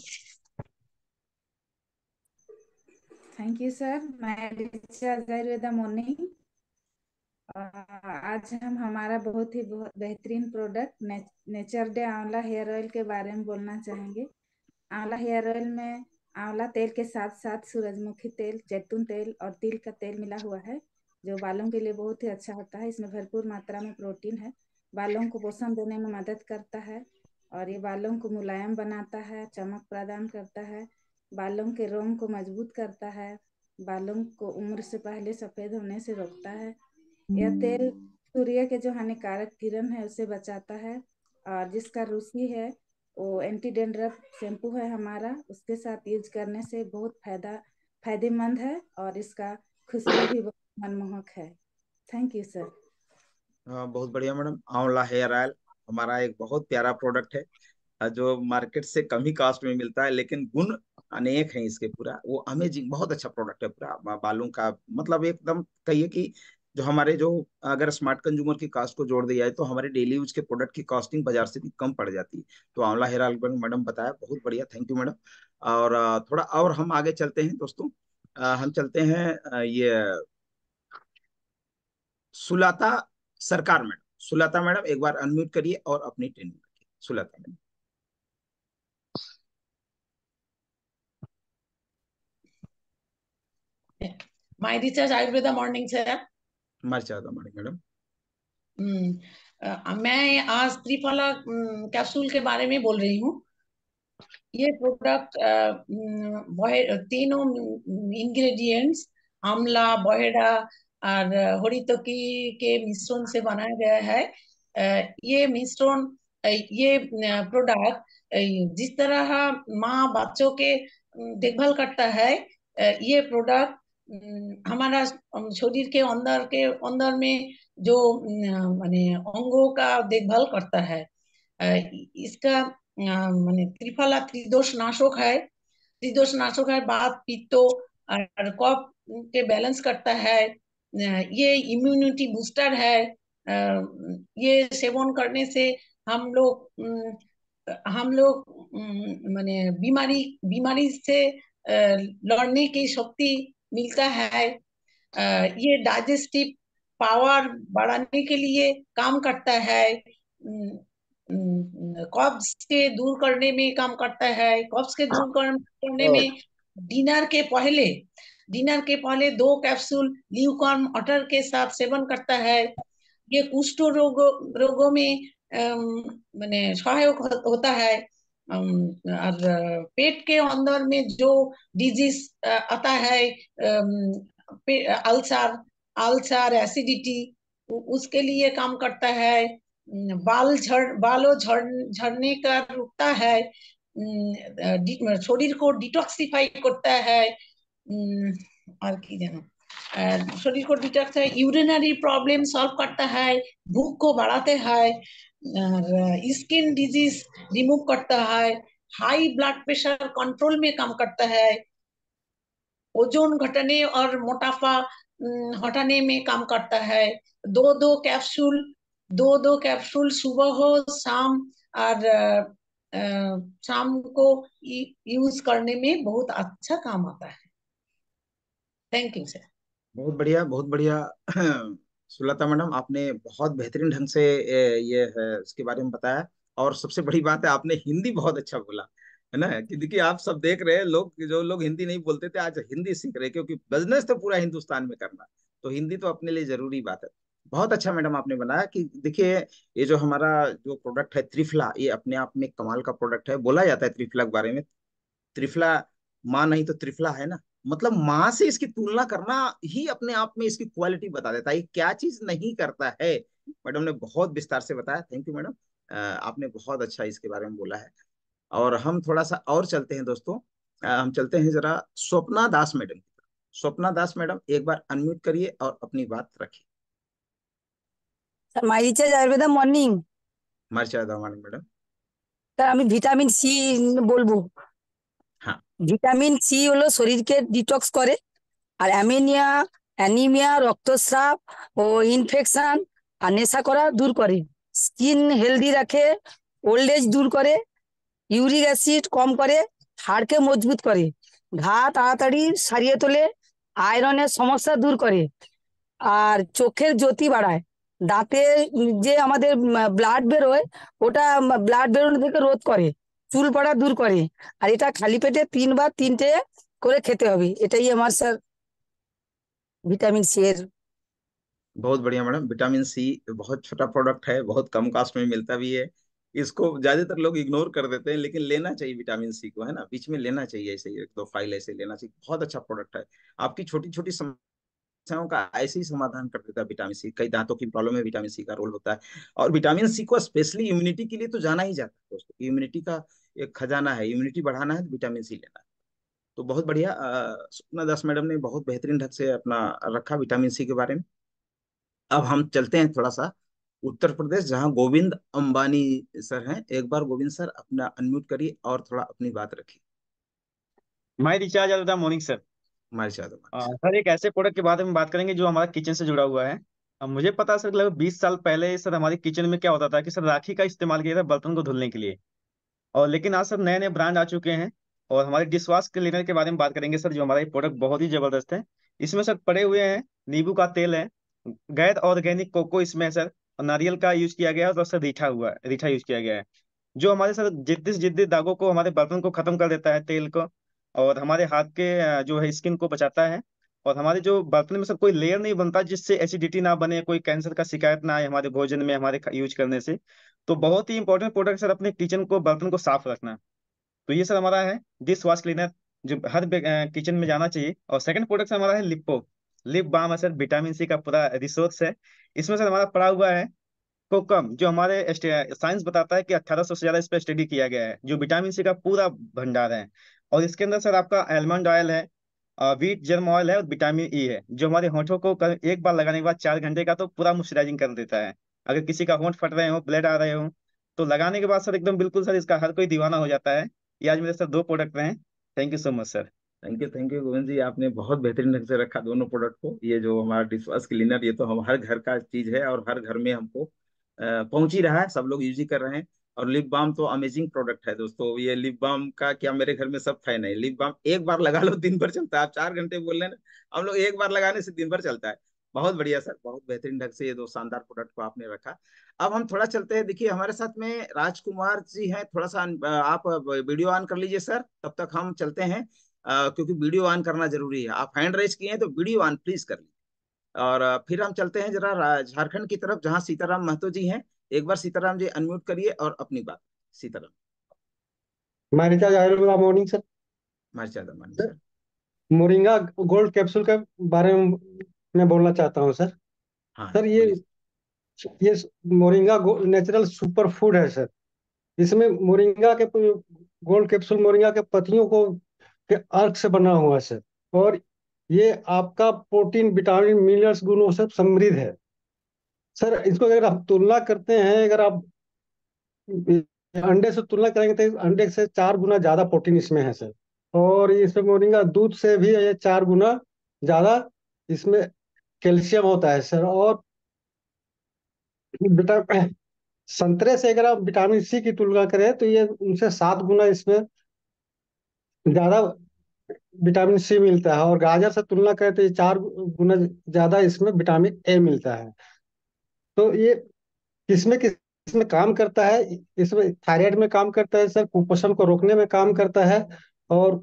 Thank you sir. मैं ऋचा आयुर्वेदा मोनी। आज हम हमारा बहुत ही बहुत बेहतरीन प्रोडक्ट ने, nature day amla hair oil के बारे में बोलना चाहेंगे। आंवला हेयर ऑयल में आंवला तेल के साथ साथ सूरजमुखी तेल, जैतून तेल और तिल का तेल मिला हुआ है, जो बालों के लिए बहुत ही अच्छा होता है। इसमें भरपूर मात्रा में प्रोटीन है, बालों को पोषण देने में मदद करता है और ये बालों को मुलायम बनाता है, चमक प्रदान करता है, बालों के रोम को मजबूत करता है, बालों को उम्र से पहले सफेद होने से रोकता है। यह तेल सूर्य के जो हानिकारक किरण है उसे बचाता है। और जिसका रूसी है वो एंटी डेंड्रफ शैम्पू है हमारा, उसके साथ यूज करने से बहुत फायदा फायदेमंद है और इसका खुशबू भी बहुत मनमोहक है। Thank you sir. हाँ, बहुत बढ़िया मैडम। आंवला हेयर ऑयल हमारा एक बहुत प्यारा प्रोडक्ट है, अ, जो मार्केट से कम ही कास्ट में मिलता है, लेकिन गुण अनेक हैं इसके। पूरा वो अमेजिंग बहुत अच्छा प्रोडक्ट है, पूरा बा- बालों का मतलब एकदम कहिए कि जो हमारे जो, अगर स्मार्ट कंज्यूमर की कास्ट को जोड़ दिया जाए तो हमारे डेली यूज के प्रोडक्ट की कॉस्टिंग बाजार से भी कम पड़ जाती है। तो आंवला हेयर ऑयल मैडम बताया, बहुत बढ़िया, थैंक यू मैडम। और अ, थोड़ा और हम आगे चलते हैं दोस्तों। अ, हम चलते हैं अ, ये सुलाता सरकार मैडम। सुलाता मैडम, एक बार अनम्यूट करिए और अपनी ट्रेनिंग रखिए। Sulata madam. My research Ayurveda morning से है। मर्चा मैडम। हम्म, अ, मैं आज त्रिफला कैप्सूल के बारे में बोल रही हूँ। ये प्रोडक्ट तीनों इंग्रेडिएंट्स आंवला, बहेड़ा और हरितकी के मिश्रण से बनाया गया है। अ, ये मिश्रण अ, ये प्रोडक्ट जिस तरह माँ बच्चों के देखभाल करता है, अ, ये प्रोडक्ट हमारा शरीर के अंदर के अंदर में जो माने अंगों का देखभाल करता है। अ, इसका माने त्रिफला त्रिदोष नाशक है। त्रिदोष नाशक है, बात पित्त और कफ के बैलेंस करता है। ये इम्यूनिटी बूस्टर है। ये सेवन करने से हम लोग हम लोग माने बीमारी बीमारी से लड़ने की शक्ति मिलता है। ये डाइजेस्टिव पावर बढ़ाने के लिए काम करता है। कब्ज के दूर करने में काम करता है। कब्ज के दूर करने में डिनर के पहले डिनर के पहले दो कैप्सूल ल्यूकॉर्न वाटर के साथ सेवन करता है। ये कुष्ठ रोगों रोगों में माने सहायक होता है। और पेट के अंदर में जो डिजीज आता है, अल्सर अल्सर एसिडिटी, उसके लिए काम करता है। बाल झड़ बालों झड़ झड़ने का रुकता है। শরীর को ডিটক্সিফাই করता है और की जानो शरीर को डिटॉक्स यूरिनरी प्रॉब्लम सॉल्व करता है, भूख को बढ़ाते हैं, स्किन डिजीज रिमूव करता है, हाई ब्लड प्रेशर कंट्रोल में काम करता है, ओजोन घटाने और मोटापा हटाने में काम करता है। दो दो कैप्सूल दो दो कैप्सूल सुबह हो शाम और शाम को यूज करने में बहुत अच्छा काम आता है। Thank you sir. बहुत बढ़िया, बहुत बढ़िया। सुलता मैडम, आपने बहुत बेहतरीन ढंग से ए, ये है इसके बारे में बताया। और सबसे बड़ी बात है, आपने हिंदी बहुत अच्छा बोला, है ना। कि देखिए, आप सब देख रहे हैं, लोग जो लोग हिंदी नहीं बोलते थे आज हिंदी सीख रहे हैं, क्योंकि बिजनेस तो पूरा हिंदुस्तान में करना, तो हिंदी तो अपने लिए जरूरी बात है। बहुत अच्छा मैडम आपने बनाया कि देखिए, ये जो हमारा जो प्रोडक्ट है त्रिफला, ये अपने आप में कमाल का प्रोडक्ट है। बोला जाता है त्रिफला के बारे में, त्रिफला माँ नहीं तो त्रिफला, है ना। मतलब माँ से इसकी तुलना करना ही अपने आप में इसकी क्वालिटी बता देता है, ये क्या चीज नहीं करता है। मैडम ने बहुत विस्तार से बताया, थैंक यू मैडम। अ, आपने बहुत अच्छा इसके बारे में बोला है। और हम थोड़ा सा और चलते हैं दोस्तों, अ, हम चलते हैं जरा स्वप्ना दास मैडम की तरफ। स्वप्ना दास मैडम, एक बार अनम्यूट करिए और अपनी बात रखिए। Sir my recharge Ayurveda morning. मर्चा दामानी मैडम। স্যার আমি ভিটামিন সি বলবো। हाँ। ভিটামিন সি হলো শরীরকে ডিটক্স করে, আর অ্যামিনিয়া অ্যানিমিয়া রক্তস্রাব ও ইনফেকশন আর নেশা করা দূর করে, স্কিন হেলদি রাখে, ওল্ড এজ দূর করে, ইউরিক অ্যাসিড কম করে, হাড়কে মজবুত করে, ঘা তাড়াতাড়ি সারিয়ে তোলে, আয়রনের সমস্যা দূর করে, আর চোখের জ্যোতি বাড়ায়, দাঁতে যে আমাদের ব্লাড বেরোয় ওটা ব্লাড বেরোনো থেকে রোধ করে, চুল পড়া দূর করে। আর এটা খালি পেটে তিনবার তিনটে করে খেতে হবে। এটাই আমার স্যার ভিটামিন সি এর। बहुत बढ़िया मैडम। विटामिन सी बहुत छोटा प्रोडक्ट है, बहुत कम कॉस्ट में मिलता भी है। इसको ज्यादातर लोग इग्नोर कर देते हैं, लेकिन लेना चाहिए विटामिन सी को, है ना। बीच में लेना चाहिए, ऐसे ही एक दो फाइल ऐसे लेना चाहिए। बहुत अच्छा प्रोडक्ट है, आपकी छोटी छोटी समस्याओं का ऐसे ही समाधान कर देता है विटामिन सी। कई दांतों की प्रॉब्लम में विटामिन सी का रोल होता है। और विटामिन सी को स्पेशली इम्यूनिटी के लिए तो जाना ही जाता है दोस्तों। इम्यूनिटी का एक खजाना है, इम्यूनिटी बढ़ाना है तो विटामिन सी लेना है। तो बहुत बढ़िया, स्वप्ना दास मैडम ने बहुत बेहतरीन ढंग से अपना रखा विटामिन सी के बारे में। अब हम चलते हैं थोड़ा सा उत्तर प्रदेश, जहां गोविंद अंबानी सर हैं। एक बार गोविंद सर अपना अनम्यूट करिए और थोड़ा अपनी बात रखिए। My recharge Ayurveda morning sir. हमारे साथ सर एक ऐसे प्रोडक्ट के बारे में बात करेंगे जो हमारा किचन से जुड़ा हुआ है। अब मुझे पता है सर, लगभग बीस साल पहले सर हमारे किचन में क्या होता था कि सर राखी का इस्तेमाल किया था बर्तन को धुलने के लिए। और लेकिन आज सर नए नए ब्रांड आ चुके हैं। और हमारे डिश वॉश क्लीनर के बारे में बात करेंगे सर, जो हमारा ये प्रोडक्ट बहुत ही जबरदस्त है। इसमें सर पड़े हुए हैं नींबू का तेल है, गैर ऑर्गेनिक कोको इसमें है सर, और नारियल का यूज किया गया है, और सर रीठा हुआ है रीठा यूज किया गया है, जो हमारे सर जिद्दी से जिद्दी दागों को, हमारे बर्तन को खत्म कर देता है तेल को, और हमारे हाथ के अ, जो है स्किन को बचाता है। और हमारे जो बर्तन में सर कोई लेयर नहीं बनता जिससे एसिडिटी ना बने, कोई कैंसर का शिकायत ना आए हमारे भोजन में हमारे यूज करने से। तो बहुत ही इंपॉर्टेंट प्रोडक्ट सर अपने किचन को, बर्तन को साफ रखना। तो ये सर हमारा है डिश वॉश क्लीनर, जो हर किचन में जाना चाहिए। और सेकंड प्रोडक्ट हमारा है लिप्पो लिप बाम है सर, विटामिन सी का पूरा रिसोर्स है। इसमें सर हमारा पड़ा हुआ है कोकम, जो हमारे साइंस बताता है कि अठारह सौ से ज्यादा इस पर स्टडी किया गया है, जो विटामिन सी का पूरा भंडार है। और इसके अंदर सर आपका आलमंड ऑयल है, व्हीट जर्म ऑयल है, और विटामिन ई है, जो हमारे होंठों को कर- एक बार लगाने के बाद चार घंटे का तो पूरा मॉइस्चराइजिंग कर देता है। अगर किसी का होंठ फट रहे हो, ब्लड आ रहे हो, तो लगाने के बाद सर एकदम बिल्कुल सर इसका हर कोई दीवाना हो जाता है। ये आज मेरे सर दो प्रोडक्ट रहे हैं। Thank you so much sir. Thank you, thank you Govind ji. आपने बहुत बेहतरीन ढंग से रखा दोनों प्रोडक्ट को। ये जो हमारा डिश वॉश क्लीनर, ये तो हम हर घर का चीज है और हर घर में हमको अ, पहुंच ही रहा है, सब लोग यूज ही कर रहे हैं। और लिप बाम तो अमेजिंग प्रोडक्ट है दोस्तों। ये लिप बाम का क्या, मेरे घर में सब फैन है। लिप बाम एक बार लगा लो दिन भर चलता है। आप चार घंटे बोल रहे हैं ना, हम लोग एक बार लगाने से दिन भर चलता है। बहुत बढ़िया सर, बहुत बेहतरीन ढंग से ये दो शानदार प्रोडक्ट को आपने रखा। अब हम थोड़ा चलते हैं, देखिए हमारे साथ में राजकुमार जी हैं। थोड़ा सा अ, आप वीडियो ऑन कर लीजिए सर, तब तक हम चलते हैं। अ, क्योंकि वीडियो ऑन करना जरूरी है। आप हैंड रेज किए हैं तो वीडियो ऑन प्लीज कर लीजिए। और अ, फिर हम चलते हैं जरा रा- झारखंड की तरफ, जहां सीताराम महतो जी हैं। एक बार सीताराम जी अनम्यूट करिए और अपनी बात। सीताराम। मैं रिचार्ज आयुर्वेदा मॉर्निंग सर। हमारे चादर मानी सर। मोरिंगा गोल्ड कैप्सूल के बारे में मैं बोलना चाहता हूँ सर। हाँ सर ये बोलिए। ये मोरिंगा नेचुरल सुपर फूड है सर। इसमें मोरिंगा के गोल्ड कैप्सूल मोरिंगा के पत्तियों को के अर्क से बना हुआ है सर। और ये आपका प्रोटीन विटामिन मिनरल्स गुणों से समृद्ध है सर। इसको अगर आप तुलना करते हैं, अगर आप अंडे से तुलना करेंगे तो इस अंडे से चार गुना ज्यादा प्रोटीन इसमें है सर। और इसमें मोरिंगा दूध से भी ये चार गुना ज्यादा इसमें कैल्शियम होता है सर। और विटा संतरे से अगर आप विटामिन सी की तुलना करें तो ये उनसे सात गुना इसमें ज्यादा विटामिन सी मिलता है। और गाजर से तुलना करें तो ये चार गुना ज्यादा इसमें विटामिन ए मिलता है। तो ये किसमें किसमें काम करता है? इसमें थायराइड में काम करता है सर, कुपोषण को रोकने में काम करता है, और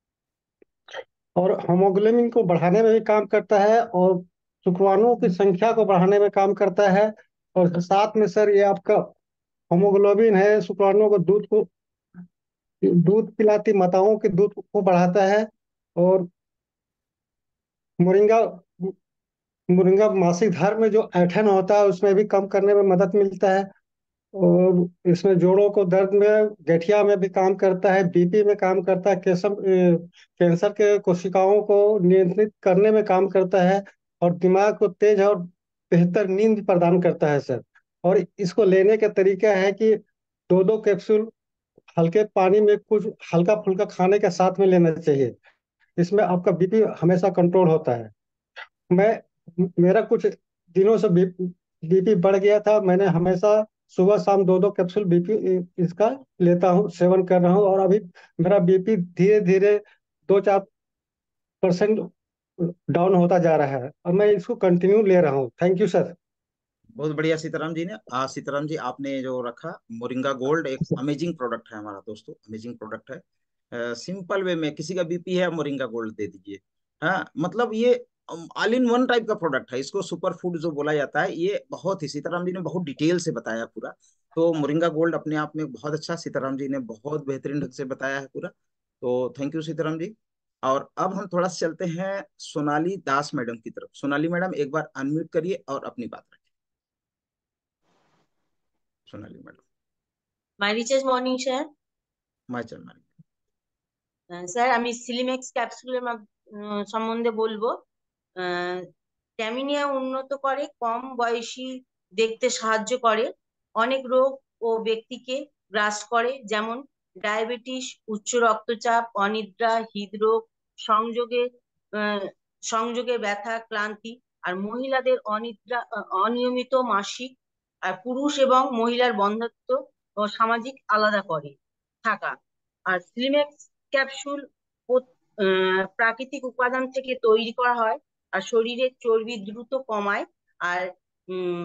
और हेमोग्लोबिन को बढ़ाने में भी काम करता है, और शुक्राणुओं की संख्या को बढ़ाने में काम करता है। और साथ में सर ये आपका हेमोग्लोबिन है, शुक्राणुओं को दूध को दूध पिलाती माताओं के दूध को बढ़ाता है। और मोरिंगा मोरिंगा मासिक धर्म में जो ऐंठन होता है उसमें भी कम करने में मदद मिलता है। और इसमें जोड़ों को दर्द में, गठिया में भी काम करता है, बीपी में काम करता है, कैंसर कैंसर के कोशिकाओं को नियंत्रित करने में काम करता है, और दिमाग को तेज और बेहतर नींद प्रदान करता है सर। और इसको लेने का तरीका है कि दो दो कैप्सूल हल्के पानी में कुछ हल्का फुल्का खाने के साथ में लेना चाहिए। इसमें आपका बीपी हमेशा कंट्रोल होता है। मैं मेरा कुछ दिनों से बीपी बढ़ गया था। मैंने हमेशा सुबह शाम दो दो कैप्सूल बीपी इसका लेता हूँ, सेवन कर रहा हूँ, और अभी मेरा बीपी धीरे धीरे दो चार परसेंट डाउन होता जा रहा है, और मैं इसको कंटिन्यू ले रहा हूँ। Thank you sir. बहुत बढ़िया सीताराम जी ने आ, सीताराम जी आपने जो रखा मोरिंगा गोल्ड, एक अमेजिंग प्रोडक्ट है हमारा दोस्तों, अमेजिंग प्रोडक्ट है। सिंपल वे में किसी का बीपी है मोरिंगा गोल्ड दे दीजिए। हाँ, मतलब ये ऑल इन वन टाइप का प्रोडक्ट है, इसको सुपर फूड जो बोला जाता है। ये बहुत ही सीताराम जी ने बहुत डिटेल से बताया पूरा। तो मोरिंगा गोल्ड अपने आप में बहुत अच्छा, सीताराम जी ने बहुत बेहतरीन ढंग से बताया है पूरा। तो थैंक यू सीताराम जी। और अब हम थोड़ा सा चलते हैं सोनाली दास मैडम की तरफ। सोनाली मैडम एक बार अनम्यूट करिए और अपनी बात रखिए। Sonali madam. My recharge morning sir. My channel sir আমি সিলিমেক্স ক্যাপসুলের সম্বন্ধে বলবো। ট্যামিনিয়া উন্নত করে, কম বয়সী দেখতে সাহায্য করে, অনেক রোগ ও ব্যক্তিকে গ্রাস করে, যেমন ডায়াবেটিস, উচ্চ রক্তচাপ, অনিদ্রা, হৃদরোগ, সংযোগে সংযোগে ব্যথা, ক্লান্তি। আর মহিলাদের অনিদ্রা, অনিয়মিত মাসিক, আর পুরুষ এবং মহিলার বন্ধ্যত্ব ও সামাজিক আলাদা করে থাকা। আর স্লিমেক্স ক্যাপসুল প্রাকৃতিক উপাদান থেকে তৈরি করা হয়, আর শরীরের চর্বি দ্রুত কমায়। আর উম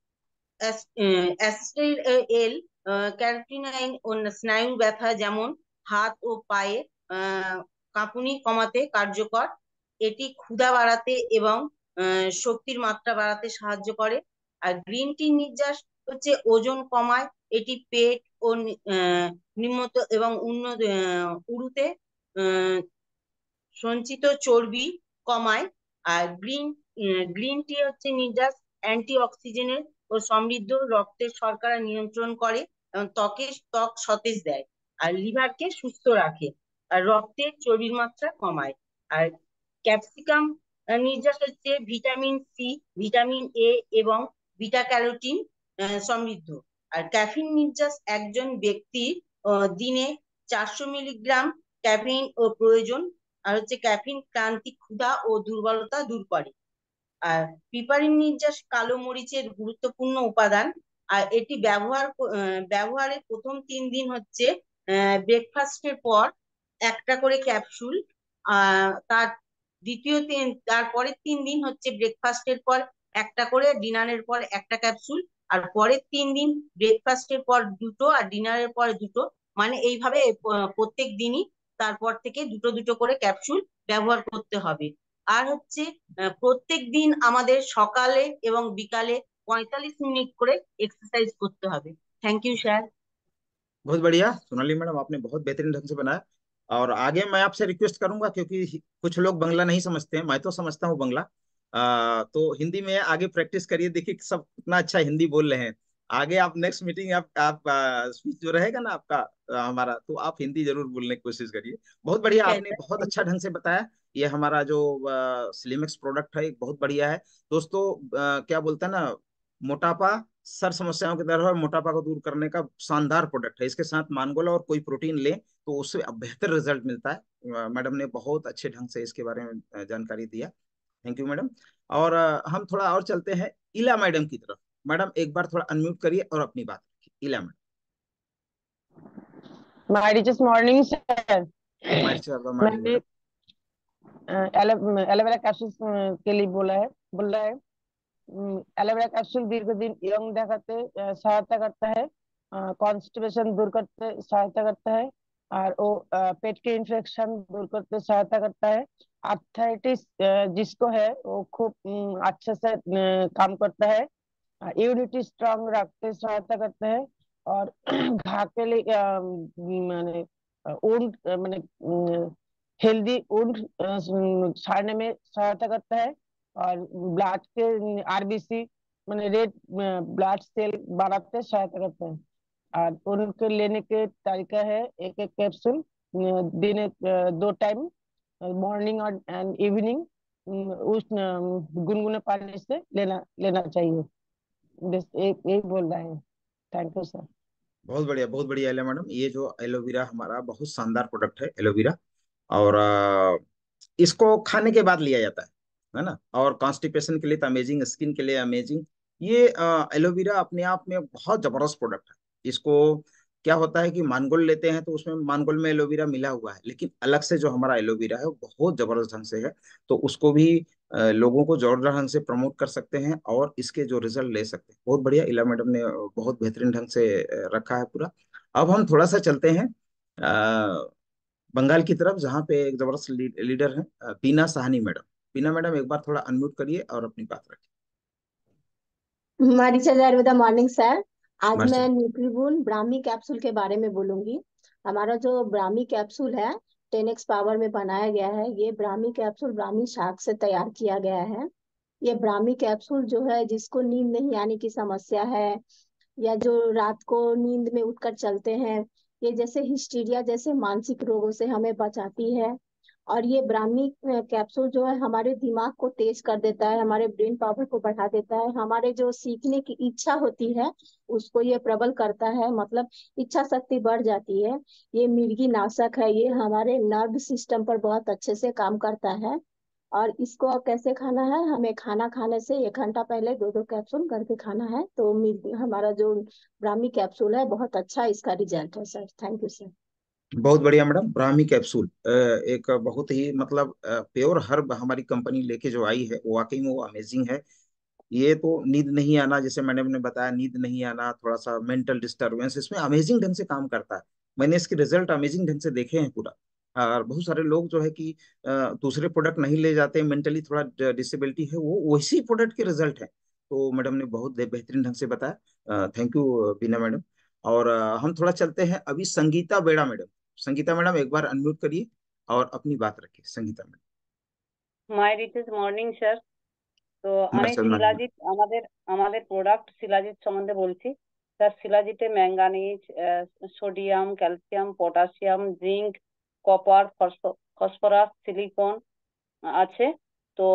এল ক্যারোটিনাইন ও স্নায়ু ব্যথা, যেমন হাত ও পায়ে কাঁপুনি কমাতে কার্যকর। এটি ক্ষুধা বাড়াতে এবং শক্তির মাত্রা বাড়াতে সাহায্য করে। আর গ্রিন টি নির্যাস হচ্ছে ওজন কমায়, এটি পেট ও নিম্নত এবং উন্নত উরুতে সঞ্চিত চর্বি কমায়। আর গ্রিন গ্রিন টি হচ্ছে নির্যাস অ্যান্টি অক্সিজেনের ও সমৃদ্ধ, রক্তের শর্করা নিয়ন্ত্রণ করে এবং ত্বকের ত্বক সতেজ দেয়, আর লিভারকে সুস্থ রাখে, আর রক্তের চর্বির মাত্রা কমায়। আর ক্যাপসিকাম নির্যাস হচ্ছে ভিটামিন সি, ভিটামিন এ এবং বিটা ক্যারোটিন সমৃদ্ধ। আর ক্যাফিন নির্যাস একজন ব্যক্তির দিনে চারশো মিলিগ্রাম ক্যাফিন ও প্রয়োজন। আর হচ্ছে ক্যাফিন ক্লান্তি, ক্ষুধা ও দুর্বলতা দূর করে। আর পিপারিন নির্যাস কালো মরিচের গুরুত্বপূর্ণ উপাদান। আর এটি ব্যবহার ব্যবহারের প্রথম তিন দিন হচ্ছে ব্রেকফাস্টের পর একটা করে ক্যাপসুল, আহ তার দ্বিতীয় দিন, তারপরের তিন দিন হচ্ছে ব্রেকফাস্টের পর একটা করে, ডিনারের পর একটা ক্যাপসুল, আর পরের তিন দিন ব্রেকফাস্টের পর দুটো আর ডিনারের পর দুটো, মানে এইভাবে প্রত্যেক দিনই তারপর থেকে দুটো দুটো করে ক্যাপসুল ব্যবহার করতে হবে। আর হচ্ছে প্রত্যেক দিন আমাদের সকালে এবং বিকালে পঁয়তাল্লিশ मिनट করে एक्सरसाइज করতে হবে। Thank you sir. बहुत बढ़िया सोनाली मैडम, आपने बहुत बेहतरीन ढंग से बनाया। और आगे मैं आपसे रिक्वेस्ट करूंगा, क्योंकि कुछ लोग बंगला नहीं समझते हैं, मैं तो समझता हूँ बंगला, आ, तो हिंदी में आगे प्रैक्टिस करिए। देखिए सब इतना अच्छा हिंदी बोल रहे हैं, आगे आप नेक्स्ट मीटिंग आप आप स्पीच जो रहेगा ना आपका आ, हमारा, तो आप हिंदी जरूर बोलने की कोशिश करिए। बहुत बढ़िया, ठीक है आपने सर, बहुत थैंक अच्छा यू। ढंग से बताया। ये हमारा जो स्लिमिक्स प्रोडक्ट है एक बहुत बढ़िया है दोस्तों। आ, क्या बोलते हैं ना, मोटापा सर समस्याओं की तरह है, मोटापा को दूर करने का शानदार प्रोडक्ट है। इसके साथ मानगोला और कोई प्रोटीन ले तो उससे बेहतर रिजल्ट मिलता है। आ, मैडम ने बहुत अच्छे ढंग से इसके बारे में आ, जानकारी दिया। Thank you madam. और आ, हम थोड़ा और चलते हैं इला मैडम की तरफ। मैडम एक बार थोड़ा अनम्यूट करिए और अपनी बात रखिए, Ila madam. My richest morning, sir. माइट मॉर्निंग मैंने मैडम। एलोवेरा कैप्सूल के लिए बोला है बोल रहा है। एलोवेरा कैप्सूल दीर्घ दिन यंग दिखाते अ, सहायता करता है, कॉन्स्टिपेशन दूर करते सहायता करता है, और वो अ, पेट के इन्फेक्शन दूर करते सहायता करता है। आर्थराइटिस जिसको है वो खूब अम, अच्छे से अ, काम करता है। इम्यूनिटी स्ट्रांग रखते सहायता करते हैं, और घा के लिए अ, माने ऊंट माने हेल्दी ऊंट छाड़ने में सहायता करता है, और ब्लड के आरबीसी माने रेड ब्लड सेल बनाते सहायता करता है। और उनके लेने के तरीका है, एक एक कैप्सूल दिन में, अ, दो टाइम, मॉर्निंग और एंड इवनिंग, उस अ, गुनगुने पानी से लेना लेना चाहिए। बस एक एक बोल रहा है। Thank you sir. बहुत बढ़िया, बहुत बढ़िया एला मैडम। ये जो एलोवेरा हमारा बहुत शानदार प्रोडक्ट है एलोवेरा। और अ, इसको खाने के बाद लिया जाता है है ना। और कॉन्स्टिपेशन के लिए तो अमेजिंग, स्किन के लिए अमेजिंग। ये अ, एलोवेरा अपने आप में बहुत जबरदस्त प्रोडक्ट है। इसको क्या होता है कि मानगोल लेते हैं तो उसमें मानगोल में एलोवेरा मिला हुआ है, लेकिन अलग से जो हमारा एलोवेरा है वो बहुत जबरदस्त ढंग से है। तो उसको भी अ, लोगों को जोरदार ढंग से प्रमोट कर सकते हैं और इसके जो रिजल्ट ले सकते हैं। बहुत बढ़िया, इला मैडम ने अ, बहुत बेहतरीन ढंग से अ, रखा है पूरा। अब हम थोड़ा सा चलते हैं अ, बंगाल की तरफ, जहाँ पे एक जबरदस्त ली, लीडर है अ, बीना साहनी मैडम। बीना मैडम एक बार थोड़ा अनम्यूट करिए और अपनी बात रखिए। मारिचा आयुर्वेदा मॉर्निंग सर। आज मर्सी। मैं न्यूट्रीबून ब्राह्मी कैप्सूल के बारे में बोलूंगी। हमारा जो ब्राह्मी कैप्सूल है टेन एक्स पावर में बनाया गया है। ये ब्राह्मी कैप्सूल ब्राह्मी शाक से तैयार किया गया है। ये ब्राह्मी कैप्सूल जो है, जिसको नींद नहीं आने की समस्या है, या जो रात को नींद में उठकर चलते हैं, ये जैसे हिस्टीरिया जैसे मानसिक रोगों से हमें बचाती है। और ये ब्राह्मी कैप्सूल जो है हमारे दिमाग को तेज कर देता है, हमारे ब्रेन पावर को बढ़ा देता है, हमारे जो सीखने की इच्छा होती है उसको ये प्रबल करता है, मतलब इच्छा शक्ति बढ़ जाती है। ये मिर्गी नाशक है, ये हमारे नर्व सिस्टम पर बहुत अच्छे से काम करता है। और इसको अब कैसे खाना है, हमें खाना खाने से एक घंटा पहले दो दो कैप्सूल करके खाना है। तो मिर्गी- हमारा जो ब्राह्मी कैप्सूल है बहुत अच्छा इसका रिजल्ट है सर। Thank you sir. बहुत बढ़िया मैडम। ब्राह्मी कैप्सूल अ, एक बहुत ही मतलब प्योर हर्ब हमारी कंपनी लेके जो आई है वो वाकई में वो अमेजिंग है। ये तो नींद नहीं आना, जैसे मैडम ने बताया, नींद नहीं आना, थोड़ा सा मेंटल डिस्टरबेंस, इसमें अमेजिंग ढंग से काम करता है। मैंने इसके रिजल्ट अमेजिंग ढंग से देखे हैं पूरा। और बहुत सारे लोग जो है कि अ, दूसरे प्रोडक्ट नहीं ले जाते, मेंटली थोड़ा डिसेबिलिटी है, वो वैसी प्रोडक्ट के रिजल्ट है। तो मैडम ने बहुत बेहतरीन ढंग से बताया। Thank you Beena madam. और अ, हम थोड़ा चलते हैं अभी संगीता बेड़ा मैडम। संगीता मैडम एक बार अनम्यूट करिए और अपनी बात रखिए, Sangeeta madam. My riches morning sir. তো আমি मार्शल मैडम। শিলাজিৎ আমাদের আমাদের প্রোডাক্ট শিলাজিৎ সম্বন্ধে বলছি। স্যার শিলাজিতে manganese, sodium, calcium, potassium, zinc, copper, phosphorus, silicon আছে। তো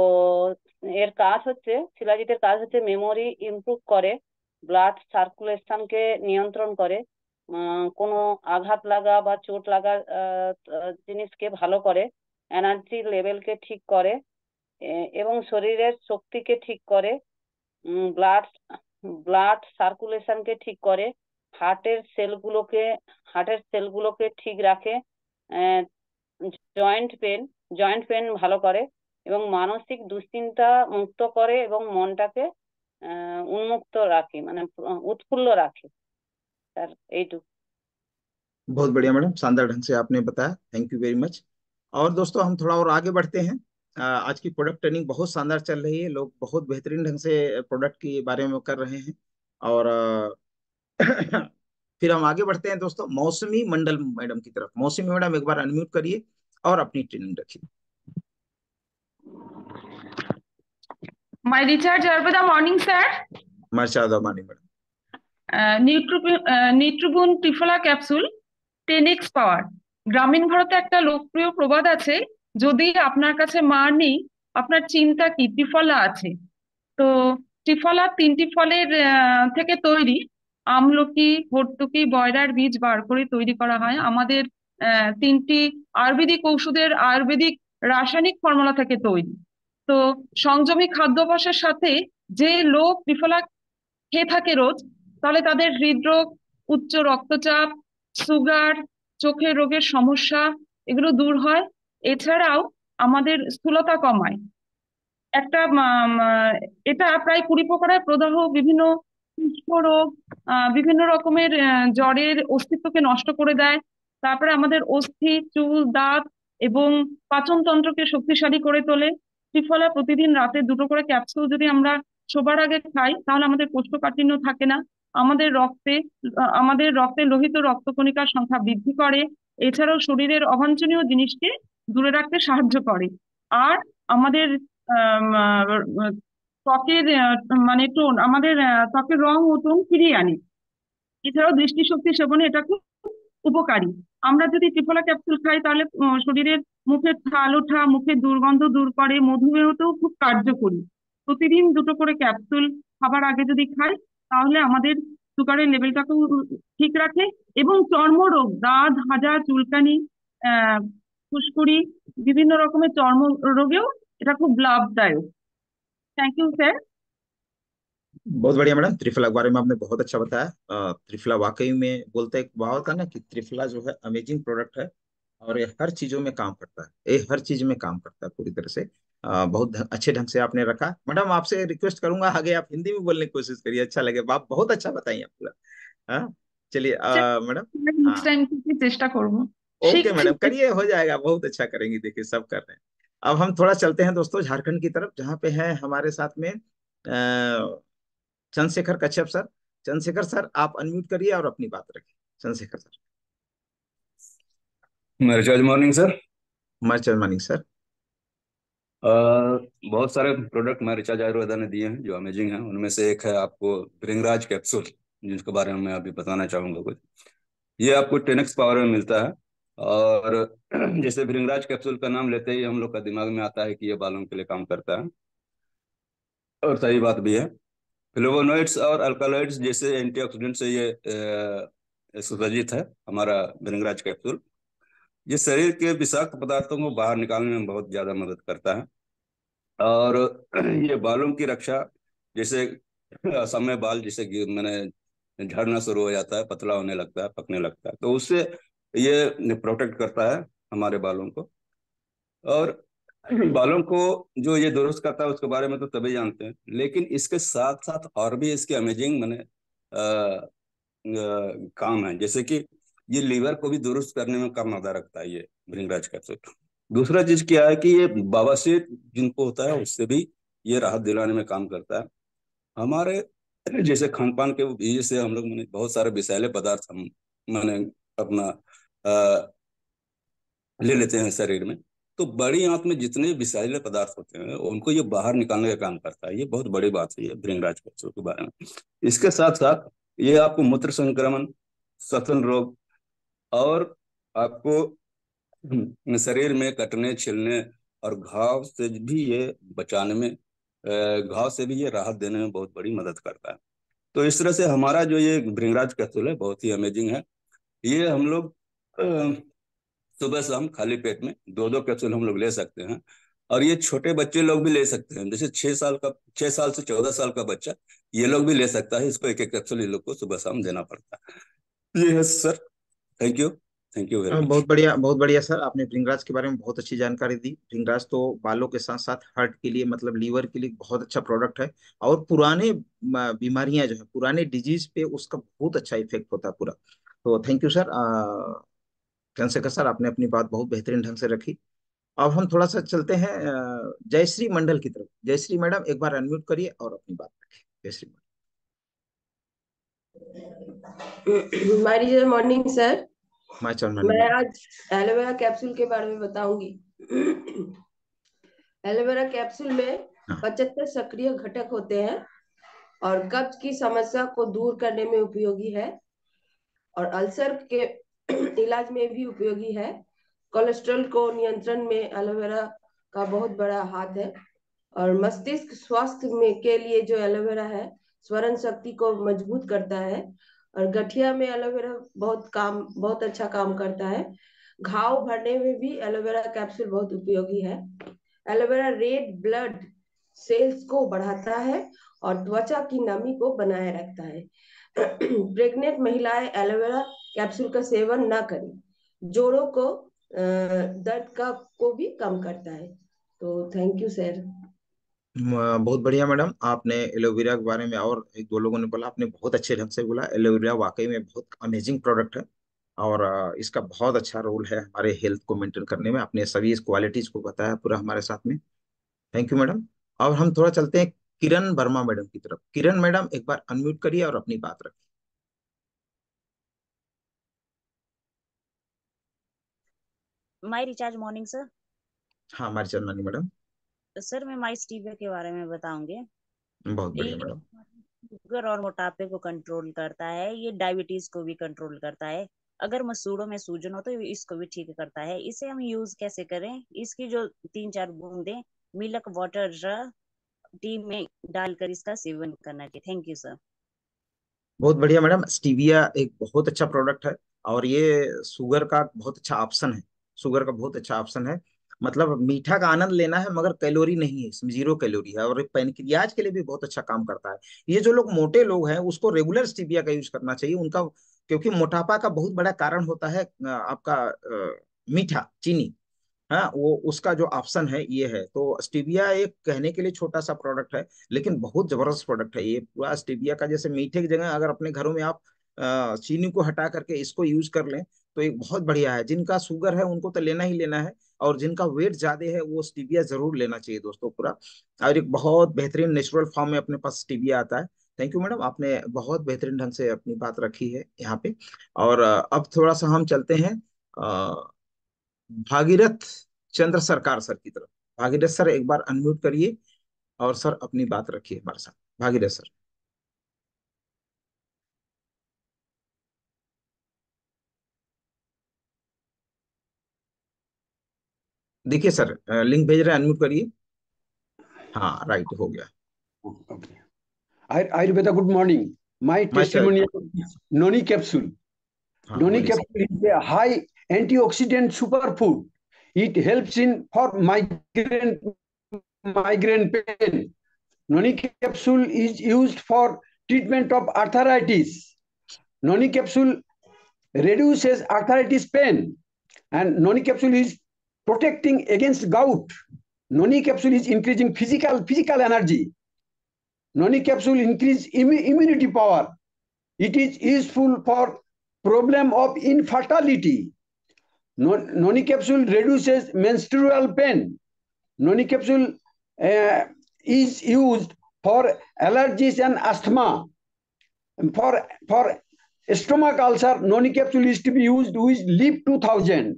এর কাজ হচ্ছে, শিলাজিতের কাজ হচ্ছে মেমোরি ইমপ্রুভ করে, ব্লাড সার্কুলেশনকে নিয়ন্ত্রণ করে, আহ, কোনো আঘাত লাগা বা চোট লাগা আহ, আহ, জিনিসকে ভালো করে, এনার্জি লেভেলকে ঠিক করে, এ- এবং শরীরের শক্তিকে ঠিক করে, ব্লাড ব্লাড সার্কুলেশনকে ঠিক করে, হার্টের সেলগুলোকে হার্টের সেলগুলোকে ঠিক রাখে, জয়েন্ট পেন জয়েন্ট পেন ভালো করে, এবং মানসিক দুশ্চিন্তা মুক্ত করে, এবং মনটাকে আহ, উন্মুক্ত রাখে, মানে আহ, উৎফুল্ল রাখে। স্যার এইটুকু। बहुत बढ़िया मैडम, शानदार ढंग से आपने बताया। Thank you very much. और दोस्तों हम थोड़ा और आगे बढ़ते हैं। अ, आज की प्रोडक्ट ट्रेनिंग बहुत शानदार चल रही है, लोग बहुत बेहतरीन ढंग से प्रोडक्ट के बारे में कर रहे हैं। और अ, फिर हम आगे बढ़ते हैं दोस्तों मौसमी मंडल मैडम की तरफ। मौसमी मैडम एक बार अनम्यूट करिए और अपनी ट्रेनिंग रखिए। My Richard Ayurveda morning, sir. मर्शादा मानी मैडम। নিউট্রিবুন triphala capsule ten X power. গ্রামীণ ভারতে একটা লোকপ্রিয় প্রবাদ আছে, যদি আপনার কাছে মা নেই আপনার চিন্তা কি, ত্রিফলা আছে। তো ত্রিফলা তিনটি ফলের আহ, থেকে তৈরি। আমলকি, ভর্তুকি, বয়রার বীজ বার করে তৈরি করা হয়। আমাদের আহ, তিনটি আয়ুর্বেদিক ঔষধের আয়ুর্বেদিক রাসায়নিক ফর্মুলা থেকে তৈরি। তো সংযমী খাদ্যাভ্যাসের সাথে যে লোক ত্রিফলা খেয়ে থাকে রোজ, তাহলে তাদের হৃদরোগ, উচ্চ রক্তচাপ, সুগার, চোখের রোগের সমস্যা এগুলো দূর হয়। এছাড়াও আমাদের স্থূলতা কমায়। একটা উম, আহ, এটা প্রায় কুড়ি প্রকারের প্রদাহ, বিভিন্ন কুষ্ঠ রোগ, আহ, বিভিন্ন রকমের আহ, জ্বরের অস্তিত্বকে নষ্ট করে দেয়। তারপরে আমাদের অস্থি, চুল, দাঁত এবং পাচন তন্ত্রকে শক্তিশালী করে তোলে। ত্রিফলা প্রতিদিন রাতে দুটো করে ক্যাপসুল যদি আমরা শোবার আগে খাই, তাহলে আমাদের কোষ্ঠকাঠিন্য থাকে না। আমাদের রক্তে আহ, আমাদের রক্তে লোহিত রক্তকণিকার সংখ্যা বৃদ্ধি করে। এছাড়াও শরীরের অবাঞ্ছনীয় জিনিসকে দূরে রাখতে সাহায্য করে। আর আমাদের আম, আহ, ত্বকের আহ, মানে টোন, আমাদের আহ, ত্বকের রং ও টোন ফিরিয়ে আনে। এছাড়াও দৃষ্টিশক্তি সেবনে এটা খুব উপকারী। আমরা যদি ত্রিফলা ক্যাপসুল খাই তাহলে উম, শরীরের মুখের ছাল ওঠা, মুখের দুর্গন্ধ দূর করে, মধুমেহতেও খুব কার্যকরী। প্রতিদিন দুটো করে ক্যাপসুল খাবার আগে যদি খাই, তাহলে আমাদের সুগারের লেভেলটাকেও ঠিক রাখে। এবং চর্মরোগ, দাঁত হাজা, চুলকানি, আহ ফুসকুড়ি, বিভিন্ন রকমের চর্ম রোগেও এটা খুব লাভদায়ক। Thank you sir. बहुत बढ़िया मैडम, त्रिफला के बारे में आपने बहुत अच्छा बताया। अ, त्रिफला वाकई में बोलते एक बात है ना कि त्रिफला जो है अमेजिंग प्रोडक्ट है, और ये हर चीजों में काम करता है। ये हर चीज में काम करता है पूरी तरह से। अ, बहुत ढंग- अच्छे ढंग से आपने रखा। मैडम आपसे रिक्वेस्ट करूंगा आगे आप हिंदी में बोलने की कोशिश करिए, अच्छा लगे। आप बहुत अच्छा बताइए आप पूरा। हाँ चलिए अ, मैडम। नेक्स्ट हाँ टाइम की चेष्टा करूंगा। ओके मैडम, करिए, हो जाएगा, बहुत अच्छा करेंगी, देखिए सब कर रहे हैं। अब हम थोड़ा चलते हैं दोस्तों झारखंड की तरफ, जहाँ पे है हमारे साथ में अ, चंद्रशेखर कश्यप सर। चंद्रशेखर सर आप अनम्यूट करिए और अपनी बात रखिए। Chandrashekhar sir. Good morning sir. मर्चल मॉर्निंग सर। बहुत सारे प्रोडक्ट मैं रिचार्ज आयुर्वेदा ने दिए हैं जो अमेजिंग हैं। उनमें से एक है आपको भृंगराज कैप्सूल, जिसके बारे में मैं अभी बताना चाहूंगा कुछ। ये आपको टेन एक्स पावर में मिलता है। और जैसे भृंगराज कैप्सूल का नाम लेते ही हम लोग का दिमाग में आता है कि ये बालों के लिए काम करता है, और सही बात भी है। फ्लेवोनोइड्स और अल्कालॉइड्स जैसे एंटीऑक्सीडेंट से ये अ, सुसज्जित है हमारा भृंगराज कैप्सूल। ये शरीर के विषाक्त पदार्थों को बाहर निकालने में बहुत ज्यादा मदद करता है। और ये बालों की रक्षा, जैसे असमय बाल जैसे कि मैंने झड़ना शुरू हो जाता है, पतला होने लगता है, पकने लगता है, तो उससे ये प्रोटेक्ट करता है हमारे बालों को। और बालों को जो ये दुरुस्त करता है उसके बारे में तो तभी जानते हैं, लेकिन इसके साथ साथ और भी इसके अमेजिंग मैंने काम है। जैसे कि ये लीवर को भी दुरुस्त करने में काम मदद रखता है ये भृंगराज कैप्सूल। दूसरा चीज क्या है कि ये बवासीर जिनको होता है उससे भी ये राहत दिलाने में काम करता है। हमारे जैसे खान पान के वजह से हम लोग मैंने बहुत सारे विषैले पदार्थ हम मैंने अपना आ, ले लेते हैं शरीर में। तो बड़ी आंत में जितने विषैले पदार्थ होते हैं उनको ये बाहर निकालने का काम करता है। ये बहुत बड़ी बात है ये भृंगराज कैप्सूल के बारे में। इसके साथ साथ ये आपको मूत्र संक्रमण, श्वसन रोग, और आपको शरीर में कटने, छिलने और घाव से भी ये बचाने में, घाव से भी ये राहत देने में बहुत बड़ी मदद करता है। तो इस तरह से हमारा जो ये भृंगराज कैप्सूल है बहुत ही अमेजिंग है। ये हम लोग सुबह शाम खाली पेट में दो दो कैप्सूल हम लोग ले सकते हैं। और ये छोटे बच्चे लोग भी ले सकते हैं, जैसे छह साल का छह साल से चौदह साल का बच्चा ये लोग भी ले सकता है। इसको एक एक कैप्सूल ये लोग को सुबह शाम देना पड़ता है। ये है sir. Thank you, thank you very हाँ, मच। बहुत बढ़िया, बहुत बढ़िया सर। आपने भृंगराज के बारे में बहुत अच्छी जानकारी दी। भृंगराज तो बालों के साथ साथ हार्ट के लिए, मतलब लीवर के लिए बहुत अच्छा प्रोडक्ट है। और पुराने म, बीमारियां जो है, पुराने डिजीज पे उसका बहुत अच्छा इफेक्ट होता है पूरा। तो थैंक यू सर। अ, चंद्रशेखर सर आपने अपनी बात बहुत बेहतरीन ढंग से रखी। अब हम थोड़ा सा चलते हैं अ, जयश्री मंडल की तरफ। जयश्री मैडम एक बार अनम्यूट करिए और अपनी बात रखिए। जयश्री मारी मॉर्निंग सर। माय चरण मैं मैडम। आज एलोवेरा कैप्सूल के बारे में बताऊंगी। एलोवेरा कैप्सूल में हाँ पचहत्तर सक्रिय घटक होते हैं और कब्ज की समस्या को दूर करने में उपयोगी है और अल्सर के इलाज में भी उपयोगी है। कोलेस्ट्रॉल को नियंत्रण में एलोवेरा का बहुत बड़ा हाथ है और मस्तिष्क स्वास्थ्य में के लिए जो एलोवेरा है स्मरण शक्ति को मजबूत करता है और गठिया में एलोवेरा बहुत काम बहुत अच्छा काम करता है। घाव भरने में भी एलोवेरा कैप्सूल बहुत उपयोगी है। एलोवेरा रेड ब्लड सेल्स को बढ़ाता है और त्वचा की नमी को बनाए रखता है। प्रेग्नेंट महिलाएं एलोवेरा कैप्सूल का सेवन ना करें, जोड़ों को दर्द का को भी कम करता है। तो थैंक यू सर। बहुत बढ़िया मैडम, आपने एलोवेरा के बारे में और एक दो लोगों ने बोला, आपने बहुत अच्छे ढंग से बोला। एलोवेरा वाकई में बहुत अमेजिंग प्रोडक्ट है और अ, इसका बहुत अच्छा रोल है हमारे हेल्थ को मेंटेन करने में। आपने सभी इस क्वालिटीज को बताया पूरा हमारे साथ में। Thank you madam. अब हम थोड़ा चलते हैं किरण वर्मा मैडम की तरफ। किरण मैडम एक बार अनम्यूट करिए और अपनी बात रखिए। My recharge morning sir. हाँ, हमारी चंदनी मैडम। सर मैं माई स्टीविया के बारे में बताऊंगी। बहुत बढ़िया ये मैडम। शुगर और मोटापे को कंट्रोल करता है, ये डायबिटीज को भी कंट्रोल करता है। अगर मसूड़ों में सूजन हो तो इसको भी ठीक करता है। इसे हम यूज कैसे करें? इसकी जो तीन चार बूंदे मिल्क वाटर टी में डालकर इसका सेवन करना चाहिए। Thank you sir. बहुत बढ़िया मैडम। स्टीविया एक बहुत अच्छा प्रोडक्ट है और ये शुगर का बहुत अच्छा ऑप्शन है। शुगर का बहुत अच्छा ऑप्शन है, मतलब मीठा का आनंद लेना है मगर कैलोरी नहीं है इसमें, जीरो कैलोरी है और पैनक्रियाज के लिए भी बहुत अच्छा काम करता है। ये जो लोग मोटे लोग हैं उसको रेगुलर स्टीविया का यूज करना चाहिए उनका, क्योंकि मोटापा का बहुत बड़ा कारण होता है अ, आपका अ, मीठा, चीनी। हाँ, वो उसका जो ऑप्शन है ये है। तो स्टीविया एक कहने के लिए छोटा सा प्रोडक्ट है लेकिन बहुत जबरदस्त प्रोडक्ट है ये पूरा। स्टीविया का जैसे मीठे की जगह अगर अपने घरों में आप अ, चीनी को हटा करके इसको यूज कर लें तो एक बहुत बढ़िया है। जिनका शुगर है उनको तो लेना ही लेना है और जिनका वेट ज्यादा है वो स्टीविया जरूर लेना चाहिए दोस्तों पूरा। और एक बहुत बेहतरीन नेचुरल फॉर्म में अपने पास स्टीविया आता है। थैंक यू मैडम, आपने बहुत बेहतरीन ढंग से अपनी बात रखी है यहाँ पे। और अ, अब थोड़ा सा हम चलते हैं अ, भागीरथ चंद्र सरकार सर की तरफ। भागीरथ सर एक बार अनम्यूट करिए और सर अपनी बात रखिए हमारे साथ। भागीरथ सर देखिए सर, लिंक भेज रहे हैं, अनम्यूट करिए। हाँ राइट, हो गया। Okay. Ay- Ayurveda, good morning. My मैं sir, testimonial is noni capsule. हाँ Noni बोलिए sir. capsule is a high antioxidant superfood. It helps in for migraine migraine pain. Noni capsule is used for treatment of arthritis. Noni capsule reduces arthritis pain, and noni capsule is protecting against gout. Noni capsule is increasing physical physical energy. Noni capsule increase immu- immunity power. It is useful for problem of infertility. Non- Noni capsule reduces menstrual pain. Noni capsule uh, is used for allergies and asthma. For for stomach ulcer, noni capsule is to be used with LEAP two thousand.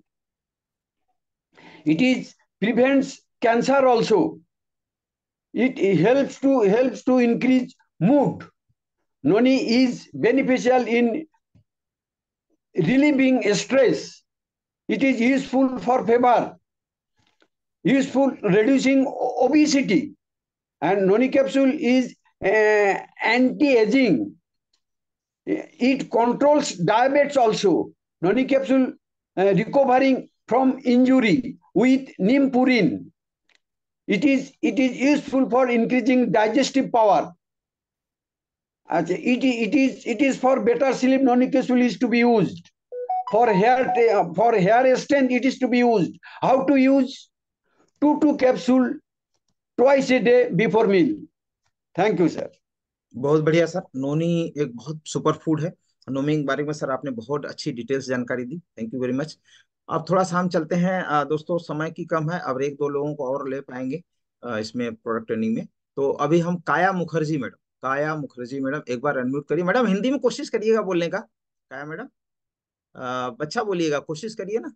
It is prevents cancer also. It helps to helps to increase mood. Noni is beneficial in relieving stress. It is useful for fever, useful reducing obesity, and noni capsule is uh, anti-aging. It controls diabetes also. Noni capsule uh, recovering from injury with nimpurin. It is it is useful for increasing digestive power. It, it is it is for better sleep. Noni capsule is to be used. For hair for hair strength, it is to be used. How to use? Two two capsule twice a day before meal. Thank you, sir. बहुत बढ़िया sir. नोनी एक बहुत super food है। नोनी के बारे में sir आपने बहुत अच्छी डिटेल्स जानकारी दी, थैंक यू वेरी मच। अब थोड़ा सा हम चलते हैं अ, दोस्तों, समय की कम है, अब एक दो लोगों को और ले पाएंगे अ, इसमें प्रोडक्ट ट्रेनिंग में। तो अभी हम काया मुखर्जी मैडम, काया मुखर्जी मैडम एक बार अनम्यूट करिए। मैडम हिंदी में कोशिश करिएगा बोलने का। काया मैडम अ, अच्छा बोलिएगा, कोशिश करिए ना।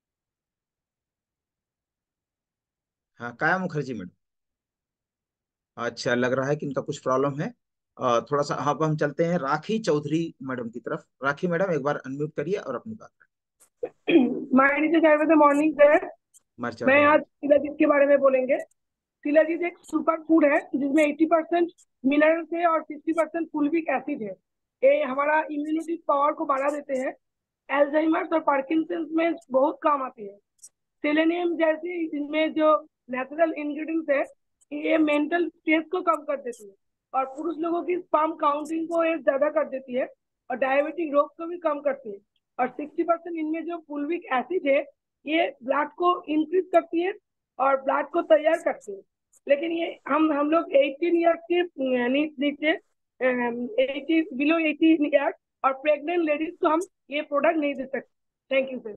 हाँ काया मुखर्जी मैडम। अच्छा, लग रहा है कि इनका कुछ प्रॉब्लम है। अ, थोड़ा सा, हाँ, अब हम चलते हैं राखी चौधरी मैडम की तरफ। राखी मैडम एक बार अनम्यूट करिए और अपनी बात माय मॉर्निंग सर। करें। मैं आज शिलाजीत के बारे में बोलेंगे। शिलाजीत एक सुपर फूड है जिसमें अस्सी परसेंट मिनरल्स है और सिक्सटी परसेंट फुलविक एसिड है। ये हमारा इम्यूनिटी पावर को बढ़ा देते हैं। एल्जाइमर्स और पार्किंसंस में बहुत काम आती है। सेलेनियम जैसी इनमें जो नेचुरल इंग्रेडिएंट्स है, ये मेंटल स्ट्रेस को कम कर देती है और पुरुष लोगों की स्पर्म काउंटिंग को ये ज्यादा कर देती है और डायबिटिक रोग को भी कम करती है। और सिक्सटी परसेंट इनमें जो फुलविक एसिड है, ये ब्लड को इंक्रीज करती है और ब्लड को तैयार करती है। लेकिन ये हम हम लोग एटीन ईयर्स के नी- नीचे एटी बिलो एटीन ईयर्स और प्रेग्नेंट लेडीज को हम ये प्रोडक्ट नहीं दे सकते। Thank you sir.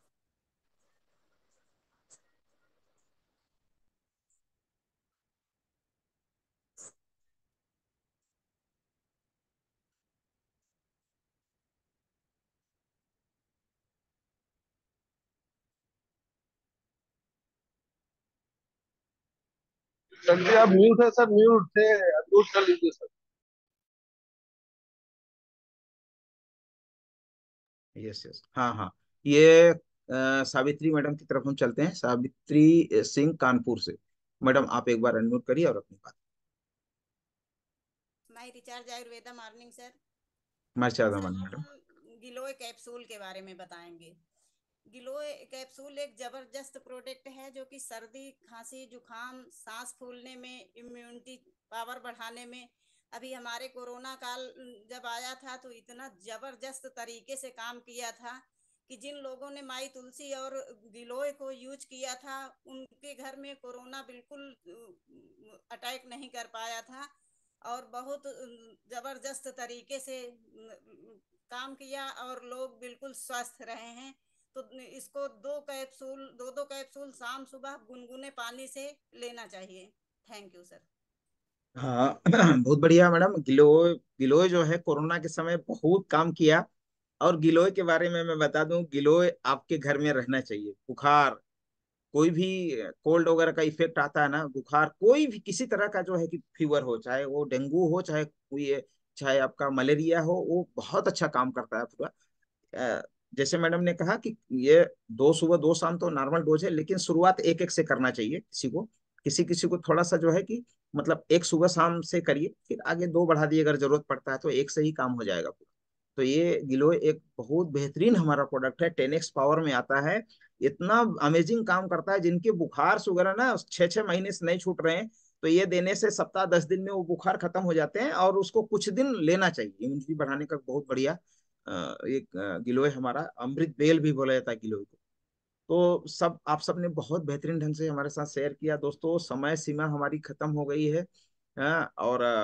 Sir ji आप म्यूट है सर, म्यूट थे, म्यूट कर लीजिए सर। यस यस, हाँ हाँ। ये अ, सावित्री मैडम की तरफ हम चलते हैं। सावित्री सिंह कानपुर से। मैडम आप एक बार अनम्यूट करिए और अपनी बात। My recharge Ayurveda morning sir. मर्चा सर दमन हम मैडम। गिलोय कैप्सूल के बारे में बताएंगे। गिलोय कैप्सूल एक जबरदस्त प्रोडक्ट है जो कि सर्दी, खांसी, जुकाम, सांस फूलने में, इम्यूनिटी पावर बढ़ाने में, अभी हमारे कोरोना काल जब आया था तो इतना जबरदस्त तरीके से काम किया था कि जिन लोगों ने माई तुलसी और गिलोय को यूज किया था उनके घर में कोरोना बिल्कुल अटैक नहीं कर पाया था और बहुत जबरदस्त तरीके से काम किया और लोग बिल्कुल स्वस्थ रहे हैं। तो इसको दो कैप्सूल दो दो कैप्सूल शाम सुबह गुनगुने पानी से लेना चाहिए। Thank you sir. हाँ बहुत बढ़िया मैडम। गिलोय गिलोय जो है कोरोना के समय बहुत काम किया। और गिलोय के बारे में मैं बता दूं, गिलोय आपके घर में रहना चाहिए। बुखार, कोई भी कोल्ड वगैरह का इफेक्ट आता है ना, बुखार, कोई भी किसी तरह का जो है कि फीवर हो, चाहे वो डेंगू हो, चाहे कोई, चाहे आपका मलेरिया हो, वो बहुत अच्छा काम करता है पूरा। अ, जैसे मैडम ने कहा कि ये दो सुबह दो शाम तो नॉर्मल डोज है, लेकिन शुरुआत एक एक से करना चाहिए किसी को। किसी किसी को थोड़ा सा जो है कि मतलब एक सुबह शाम से करिए, फिर आगे दो बढ़ा दिए अगर जरूरत पड़ता है, तो एक से ही काम हो जाएगा पूरा। तो ये गिलोय एक बहुत बेहतरीन हमारा प्रोडक्ट है, टेन एक्स पावर में आता है। इतना अमेजिंग काम करता है, जिनके बुखार वगैरह ना छह छह महीने से नहीं छूट रहे हैं, तो ये देने से सप्ताह दस दिन में वो बुखार खत्म हो जाते हैं। और उसको कुछ दिन लेना चाहिए, इम्यूनिटी बढ़ाने का बहुत बढ़िया अ, एक अ, गिलोय हमारा अमृत बेल भी बोला जाता है गिलोय को। तो सब आप सबने बहुत बेहतरीन ढंग से हमारे साथ शेयर किया। दोस्तों समय सीमा हमारी खत्म हो गई है। अ, और अ,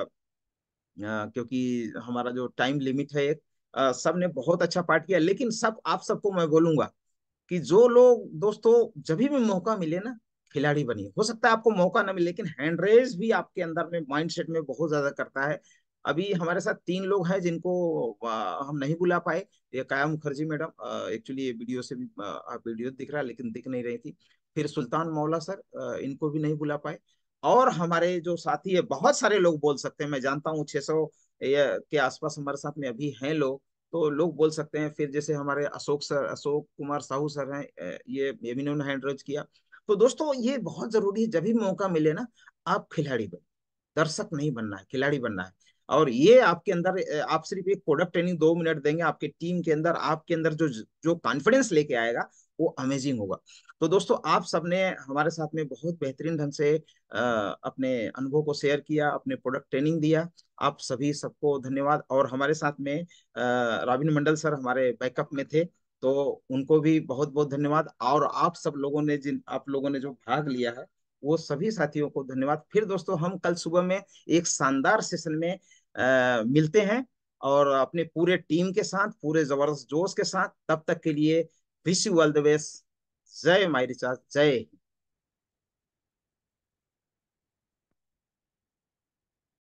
अ, क्योंकि हमारा जो टाइम लिमिट है एक, अ, सब ने बहुत अच्छा पार्ट किया। लेकिन सब आप सबको मैं बोलूंगा कि जो लोग दोस्तों जब भी मौका मिले ना, खिलाड़ी बनिए। हो सकता है आपको मौका ना मिले, लेकिन हैंड रेस भी आपके अंदर में माइंडसेट में बहुत ज्यादा करता है। अभी हमारे साथ तीन लोग हैं जिनको आ, हम नहीं बुला पाए। ये काया मुखर्जी मैडम, एक्चुअली ये वीडियो से भी आ, वीडियो दिख रहा है लेकिन दिख नहीं रही थी। फिर सुल्तान मौला सर, आ, इनको भी नहीं बुला पाए। और हमारे जो साथी है, बहुत सारे लोग बोल सकते हैं, मैं जानता हूँ छह सौ के आसपास हमारे साथ में अभी हैं लोग। तो लोग बोल सकते हैं। फिर जैसे हमारे अशोक सर, अशोक कुमार साहू सर हैं, अ, ये ये भी इन्होंने हैंड रेज किया। तो दोस्तों ये बहुत जरूरी है, जब भी मौका मिले ना, आप खिलाड़ी बने। दर्शक नहीं बनना है, खिलाड़ी बनना है। और ये आपके अंदर, अ, आप सिर्फ एक प्रोडक्ट ट्रेनिंग दो मिनट देंगे, आपके टीम के अंदर, आपके अंदर जो जो कॉन्फिडेंस लेके आएगा, वो अमेजिंग होगा। तो दोस्तों आप सबने हमारे साथ में बहुत बेहतरीन ढंग से अ, अपने अनुभव को शेयर किया, अपने प्रोडक्ट ट्रेनिंग दिया। आप सभी सबको धन्यवाद। और हमारे साथ में अ, राबिन मंडल सर हमारे बैकअप में थे, तो उनको भी बहुत बहुत धन्यवाद। और आप सब लोगों ने, जिन आप लोगों ने जो भाग लिया है, वो सभी साथियों को धन्यवाद। फिर दोस्तों हम कल सुबह में एक शानदार सेशन में अ, मिलते हैं, और अपने पूरे टीम के साथ, पूरे जबरदस्त जोश के साथ। तब तक के लिए wish you all the best. जय माई रिचार्ज, जय हिंद।